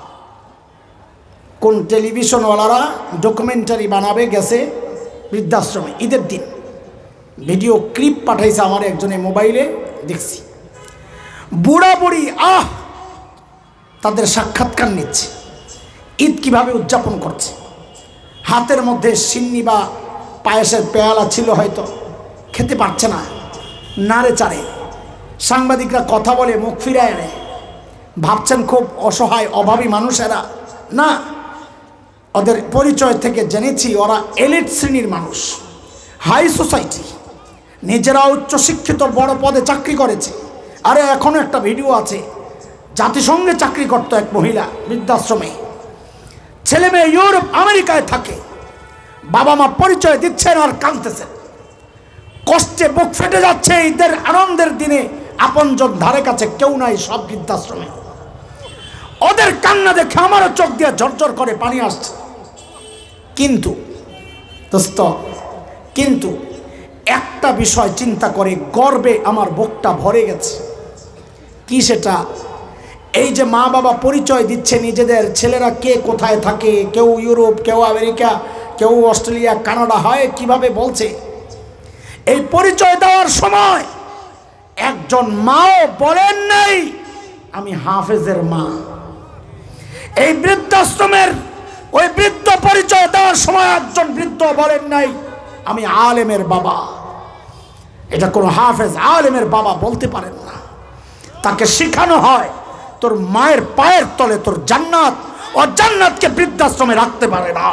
কোন টেলিভিশনওয়ালারা ডকুমেন্টারি বানাবে গেছে বৃদ্ধাশ্রমে ঈদের দিন, ভিডিও ক্লিপ পাঠাইছে আমার একজনের মোবাইলে, দেখছি বুড়া বুড়ি তাদের সাক্ষাৎকার নিচ্ছে, ঈদ কিভাবে উদযাপন করছে। হাতের মধ্যে সিন্নি বা পায়েসের পেয়ালা ছিল, হয়তো খেতে পারছে না, নাড়ে চাড়ে। সাংবাদিকরা কথা বলে মুখ ফিরায় নেয়, ভাবছেন খুব অসহায় অভাবী মানুষেরা, না, ওদের পরিচয় থেকে জেনেছি ওরা এলিট শ্রেণীর মানুষ, হাই সোসাইটি, নিজেরা উচ্চশিক্ষিত, বড় পদে চাকরি করেছে। আরে এখনও একটা ভিডিও আছে, জাতিসংঘে চাকরি করতো এক মহিলা, বৃদ্ধাশ্রমে, ছেলে মেয়ে ইউরোপ আমেরিকায় থাকে, বাবা মা পরিচয় দিচ্ছেন আর কাঁদতেছেন, কষ্টে বুক ফেটে যাচ্ছে। ঈদের আনন্দের দিনে আপনজন ধারে কাছে কেউ নাই, সব বৃদ্ধাশ্রমে। ওদের কান্না দেখে আমারও চোখ দিয়ে ঝরঝর করে পানি আসছে। কিন্তু দোস্ত, কিন্তু একটা বিষয় চিন্তা করে গর্বে আমার বুকটা ভরে গেছে। কি সেটা? এই যে মা বাবা পরিচয় দিচ্ছে নিজেদের, ছেলেরা কে কোথায় থাকে, কেউ ইউরোপ, কেউ আমেরিকা, কেউ অস্ট্রেলিয়া, কানাডা, হয় কিভাবে বলছে। এই পরিচয় দেওয়ার সময় একজন মাও বলেন নাই আমি হাফেজের মা। এই বৃদ্ধাশ্রমের ওই বৃদ্ধ পরিচয় দেওয়ার সময় একজন বৃদ্ধ বলেন নাই আমি আলেমের বাবা। এটা কোনো হাফেজ আলেমের বাবা বলতে পারেন না। তাকে শেখানো হয় তোর মায়ের পায়ের তলে তোর জান্নাত, ও জান্নাতকে বৃদ্ধাশ্রমে রাখতে পারে না।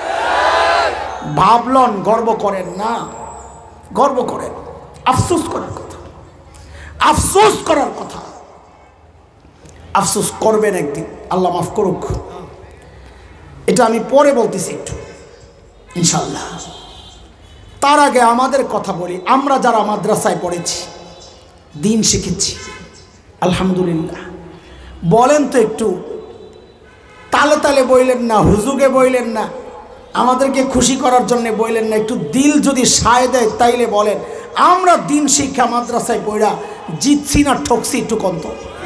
ভাবলন, গর্ব করেন না? গর্ব করেন, আফসোস করার কথা, আফসোস করার কথা। আফসোস করবেন একদিন, আল্লাহ মাফ করুক। এটা আমি পরে বলতেছি একটু ইনশাল্লাহ। তার আগে আমাদের কথা বলি। আমরা যারা মাদ্রাসায় পড়েছি, দিন শিখেছি, আলহামদুলিল্লাহ, বলেন তো একটু, তালে তালে বইলেন না, হুজুগে বইলেন না, আমাদেরকে খুশি করার জন্য বইলেন না, একটু দিল যদি সায় দেয় তাইলে বলেন আমরা দিন শিক্ষা মাদ্রাসায় পড়া জিতছি না ঠকছি? একটু কন্ত।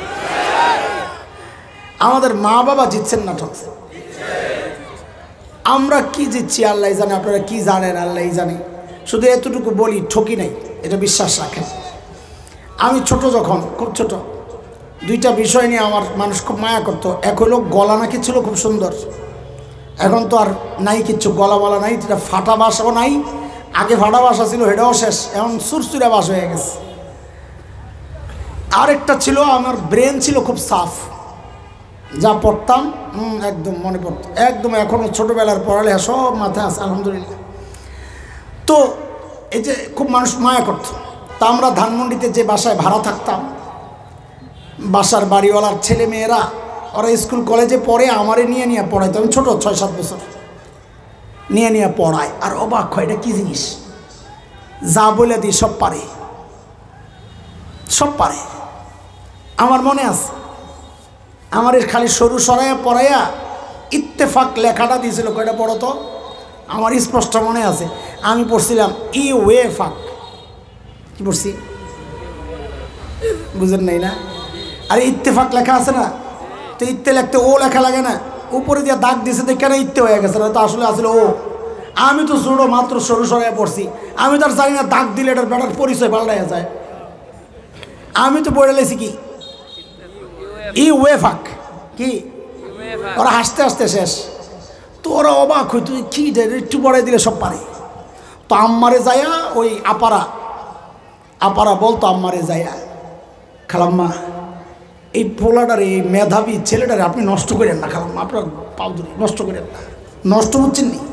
আমাদের মা বাবা জিতছেন না ঠকছেন? আমরা কি জিতছি আল্লাহ জানে, আপনারা কি জানেন আল্লাহ জানে। শুধু এতটুকু বলি, ঠকি নাই, এটা বিশ্বাস রাখেন। আমি ছোট যখন, খুব ছোট, দুইটা বিষয় নিয়ে আমার মানুষ খুব মায়া করতো। এক হলো গলা নাকি ছিল খুব সুন্দর, এখন তো আর নাই কিচ্ছু, গলা বলা নাই, এটা ফাটা বাসাও নাই। আগে ফাটা বাসা ছিল, হেটাও শেষ, এখন সুরসুরা বাস হয়ে গেছে। আরেকটা ছিল আমার ব্রেন ছিল খুব সাফ, যা পড়তাম একদম মনে পড়তো, একদম এখনও ছোটোবেলার পড়ালেখা সব মাথায় আছে আলহামদুলিল্লাহ। তো এই যে খুব মানুষ মায়া করতো। তা আমরা ধানমন্ডিতে যে বাসায় ভাড়া থাকতাম, বাসার বাড়িওয়ালার ছেলে মেয়েরা ওরা স্কুল কলেজে পড়ে, আমারে নিয়ে নিয়ে পড়াইতো। আমি ছোটো 6-7 বছর, নিয়ে নিয়ে পড়ায়। আর অবাক হয়, এটা কী জিনিস, যা বলে দিই সব পারে, সব পারে। আমার মনে আছে, আমার খালি সরু সরাইয়া পড়াইয়া ইত্তেফাক লেখাটা দিয়েছিল, কয়টা পড়ো তো, আমার স্পষ্ট মনে আছে। আমি পড়ছিলাম ই ওয়ে ফাক। কি পড়ছি বুঝেন নাই না? আরে ইত্তেফাক লেখা আছে না, তো ইত্তে লিখতে ও লেখা লাগে না, উপরে দিয়ে দাগ দিয়েছে দেখে না ইত্তে হয়ে গেছে না, তো আসলে আসলে ও। আমি তো ছোটো মাত্র সরু সরাইয়া পড়ছি, আমি তো আর জানি না দাগ দিলে এটার বেটার পরিচয় পাল্টাইয়া যায়। আমি তো পড়ে লেছি কি ই ওয়ে ফাক, কি ওরা হাসতে হাসতে শেষ। তো ওরা অবাক হই, তুই কী একটু পড়াই দিলে সব পারে। তো আম্মারে যায়া ওই আপারা বলতো আম্মারে যায়া, খালাম্মা এই পোলাটারে, এই মেধাবী ছেলেটারে আপনি নষ্ট করেন না খালাম্মা, আপনার পাও ধরে নষ্ট করেন না। নষ্ট বুঝছেন নি?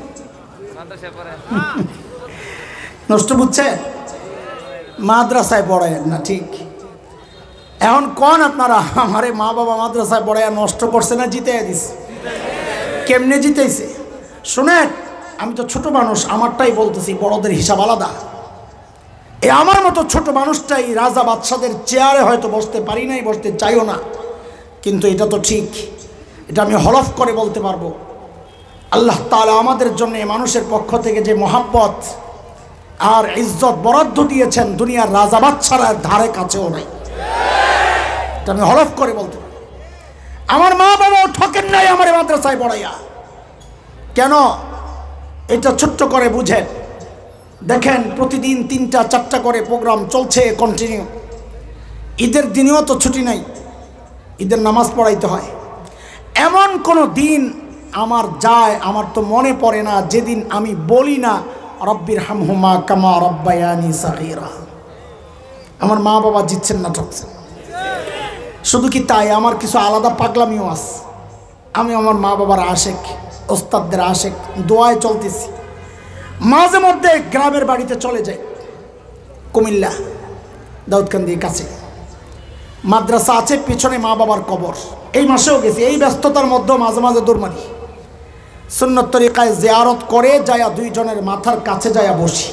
নষ্ট বুঝছেন? মাদ্রাসায় পড়ায়েন না, ঠিক। এখন কোন আপনারা আমারে মা বাবা মাদ্রাসায় পড়াইয়া নষ্ট করছে না জিতাইয়া দিছে? কেমনে জিতাইছে শুনেন, আমি তো ছোট মানুষ, আমারটাই বলতেছি, বড়দের হিসাব আলাদা। এই আমার মতো ছোট মানুষটাই রাজা বাদশাদের চেয়ারে হয়তো বসতে পারি নাই, বসতে চাইও না, কিন্তু এটা তো ঠিক, এটা আমি হলফ করে বলতে পারবো। আল্লাহ তাআলা আমাদের জন্য মানুষের পক্ষ থেকে যে মহাব্বত আর ইজ্জত বরাদ্দ দিয়েছেন, দুনিয়ার রাজা বাদশার ধারে কাছেও নাই। এটা আমি হলফ করে বলতে পারি। আমার মা বাবাও ঠকেন নাই আমার মাদ্রাসায় পড়াইয়া। কেন? এটা ছোট্ট করে বুঝেন। দেখেন প্রতিদিন 3টা 4টা করে প্রোগ্রাম চলছে কন্টিনিউ। ঈদের দিনেও তো ছুটি নাই, ঈদের নামাজ পড়াইতে হয়। এমন কোনো দিন আমার যায়, আমার তো মনে পড়ে না যেদিন আমি বলি না রব্বির হামহুমা কামা রব্বায়ানি সাগীরা। আমার মা বাবা জিতছেন না ঠকছেন? শুধু কি তাই, আমার কিছু আলাদা পাগলামিও আছে। আমি আমার মা বাবার আশেক, ওস্তাদদের আশেক, দোয়ায় চলতেছি। মাঝে মধ্যে গ্রামের বাড়িতে চলে যাই, কুমিল্লা দাউদকান্দির কাছে মাদ্রাসা আছে, পিছনে মা বাবার কবর। এই মাসেও গেছি, এই ব্যস্ততার মধ্যেও মাঝে মাঝে দৌড় মারি। সুন্নত তরিকায় জিয়ারত করে যায়া 2 জনের মাথার কাছে যায়া বসি।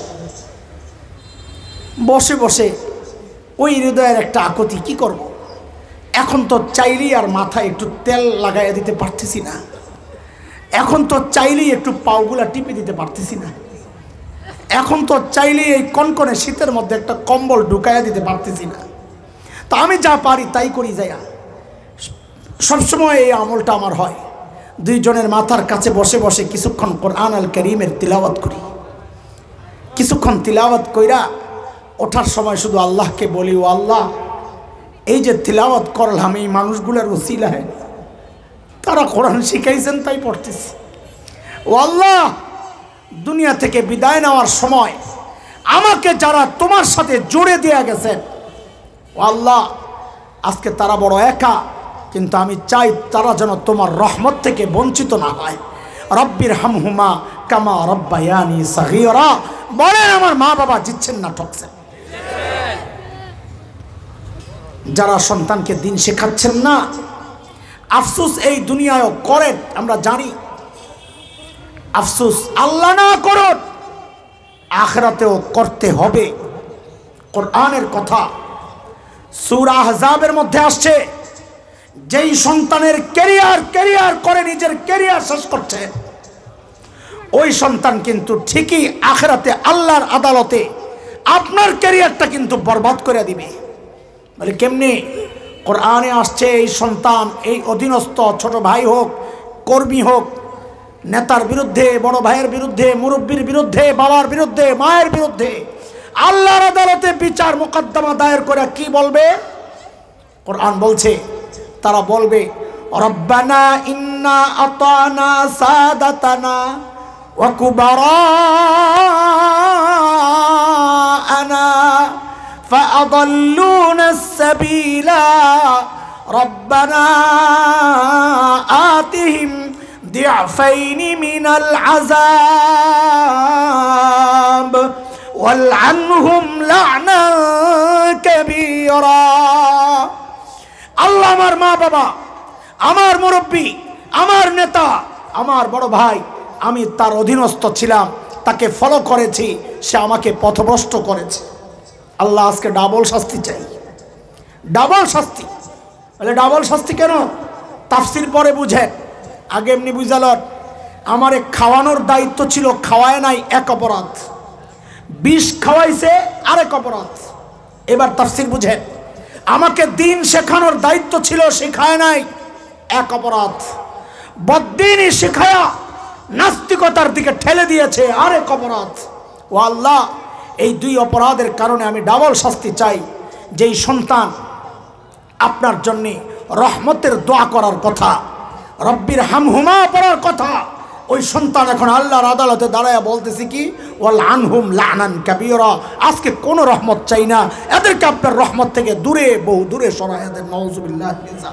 বসে বসে ওই হৃদয়ের একটা আকুতি, কি করব। এখন তো চাইলেই আর মাথায় একটু তেল লাগাইয়া দিতে পারতেছি না। এখন তো চাইলেই একটু পাওগুলা টিপে দিতে পারতেছি না। এখন তো চাইলেই এই কনকনে শীতের মধ্যে একটা কম্বল ঢুকাইয়া দিতে পারতেছি না। তা আমি যা পারি তাই করি যাইয়া। সবসময় এই আমলটা আমার হয়। 2 জনের মাথার কাছে বসে বসে কিছুক্ষণ কোরআন আল কারীমের তিলাওয়াত করি। কিছুক্ষণ তিলাওয়াত কইরা ওঠার সময় শুধু আল্লাহকে বলি, ও আল্লাহ, এই যে তিলাওয়াত করলাম এই মানুষগুলোর ওসিলায় তারা কোরআন শিখাইছেন তাই পড়তেছি। ও আল্লাহ, দুনিয়া থেকে বিদায় নেওয়ার সময় আমাকে যারা তোমার সাথে জুড়ে দিয়ে গেছেন, ও আল্লাহ, আজকে তারা বড় একা, কিন্তু আমি চাই তারা যেন তোমার রহমত থেকে বঞ্চিত না হয়। রব্বির হামহুমা কামা রব্বায়ানি সাগীরা। বলেন আমার মা বাবা জিতছেন না ঠকছেন? যারা সন্তানকে দিন শেখাচ্ছেন না, আফসোস এই দুনিয়ায়ও করেন, আমরা জানি। আফসোস আল্লাহ না করুন, আখিরাতেও করতে হবে। কোরআনের কথা সূরা আহজাবের মধ্যে আসছে, যেই সন্তানের ক্যারিয়ার করে নিজের ক্যারিয়ার শেষ করছে, ওই সন্তান কিন্তু ঠিকই আখিরাতে আল্লাহর আদালতে আপনার ক্যারিয়ারটা কিন্তু বরবাদ করে দিবে। বলে কেমনে? কোরআনে আসছে এই সন্তান, এই অধীনস্থ ছোট ভাই হোক, কর্মী হোক, নেতার বিরুদ্ধে, বড় ভাইয়ের বিরুদ্ধে, মুরব্বীর বিরুদ্ধে, বাবার বিরুদ্ধে, মায়ের বিরুদ্ধে আল্লাহর আদালতে বিচার মোকদ্দমা দায়ের করে কি বলবে? কোরআন বলছে তারা বলবে, রব্বানা ইন্না আতানা সাদাতানা ওয়া কুবারানা ফাআদাল্লুনা আস-সাবিলা রব্বানা আতিহিম ضعفين من العذاب والعنهم لعنا كبيرا। আল্লাহ, আমার মা বাবা, আমার মুরব্বী, আমার নেতা, আমার বড় ভাই, আমি তার অধীনস্থ ছিলাম, তাকে ফলো করেছি, সে আমাকে পথভ্রষ্ট করেছে। আল্লাহ আজকে ডাবল শাস্তি চাই, ডাবল শাস্তি। বলে ডাবল শাস্তি কেন? তাফসীর পরে বুঝেন, আগে এমনি বুঝালন। আমারে খাওয়ানোর দায়িত্ব ছিল, খাওয়ায় নাই, এক অপরাধ। বিষ খাওয়াইছে, আরেক অপরাধ। এবার তাফসীর বুঝেন, আমাকে দিন শেখানোর দায়িত্ব ছিল, শেখায় নাই, এক অপরাধ। বদ্দিনই শেখায়া নাস্তিকতার দিকে ঠেলে দিয়েছে, আরেক অপরাধ। ও আল্লাহ, এই 2 অপরাধের কারণে আমি ডাবল শাস্তি চাই। যেই সন্তান আপনার জন্যে রহমতের দোয়া করার কথা, রব্বির হামহুমা পড়ার কথা, ওই সন্তান এখন আল্লাহর আদালতে দাঁড়ায় বলতেছি কি, ওয়াল আনহুম লানান কাবীরা। আজকে কোনো রহমত চাই না, এদেরকে আপনার রহমত থেকে দূরে, বহু দূরে সরায় দেন। নাউযুবিল্লাহ।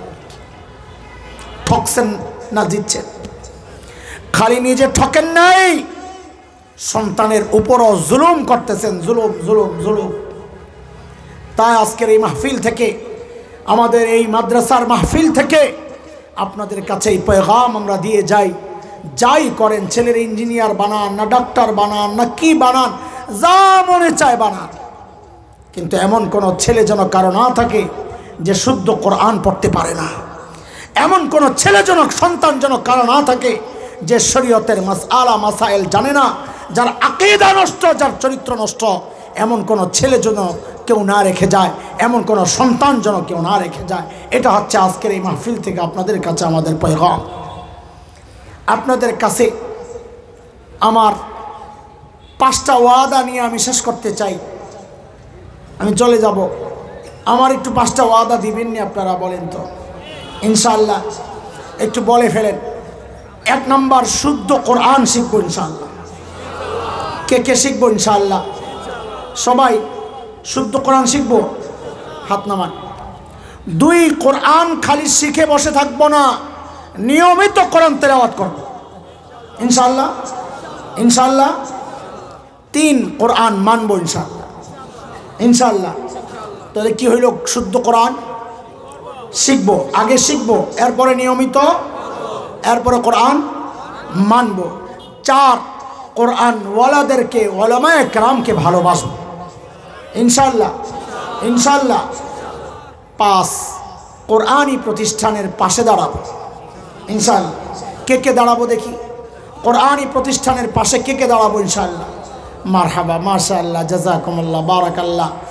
ঠকছেন না জিতছেন? খালি নিজে ঠকেন নাই, সন্তানের উপরও জুলুম করতেছেন, জুলুম জুলুম জুলুম। তাই আজকের এই মাহফিল থেকে, আমাদের এই মাদ্রাসার মাহফিল থেকে আপনাদের কাছে এই পেগাম আমরা দিয়ে যাই, যাই করেন, ছেলের ইঞ্জিনিয়ার বানান না ডাক্তার বানান না কি বানান, যা মনে চায় বানান, কিন্তু এমন কোনো ছেলে যেন কারো না থাকে যে শুদ্ধ কোরআন পড়তে পারে না। এমন কোনো ছেলে যেন, সন্তান যেন কারো না থাকে যে শরীয়তের মাসআলা মাসাইল জানে না, যার আকীদা নষ্ট, যার চরিত্র নষ্ট, এমন কোন ছেলে যেন কেউ না রেখে যায়, এমন কোন সন্তান যেন কেউ না রেখে যায়। এটা হচ্ছে আজকের এই মাহফিল থেকে আপনাদের কাছে আমাদের পয়গাম। আপনাদের কাছে আমার 5টা ওয়াদা নিয়ে আমি শেষ করতে চাই। আমি চলে যাব, আমার একটু 5টা ওয়াদা দিবেন নি আপনারা? বলেন তো ইনশাআল্লাহ, একটু বলে ফেলেন। 1 নম্বর, শুদ্ধ কোরআন শিখবো ইনশাআল্লাহ। কে কে শিখবো ইনশাআল্লাহ? সবাই শুদ্ধ কোরআন শিখবো, হাত নামান। 2, কোরআন খালি শিখে বসে থাকবো না, নিয়মিত কোরআন তেলাওয়াত করবো ইনশাআল্লাহ ইনশাআল্লাহ। 3, কোরআন মানবো ইনশাআল্লাহ ইনশাআল্লাহ। তাহলে কি হইল? শুদ্ধ কোরআন শিখবো, আগে শিখবো, এরপরে নিয়মিত, এরপরে কোরআন মানবো। 4, কোরআন ওয়ালাদেরকে, ওলামায়ে কেরামকে ভালোবাসবো ইনশাআল্লাহ ইনশাআল্লাহ। 5, কোরআনি প্রতিষ্ঠানের পাশে দাঁড়াবো ইনশাআল্লাহ। কে কে দাঁড়াবো দেখি? কোরআনি প্রতিষ্ঠানের পাশে কে কে দাঁড়াবো ইনশাআল্লাহ? মারহাবা, মাশাআল্লাহ, জাযাকুমুল্লাহ, বারাকাল্লাহ।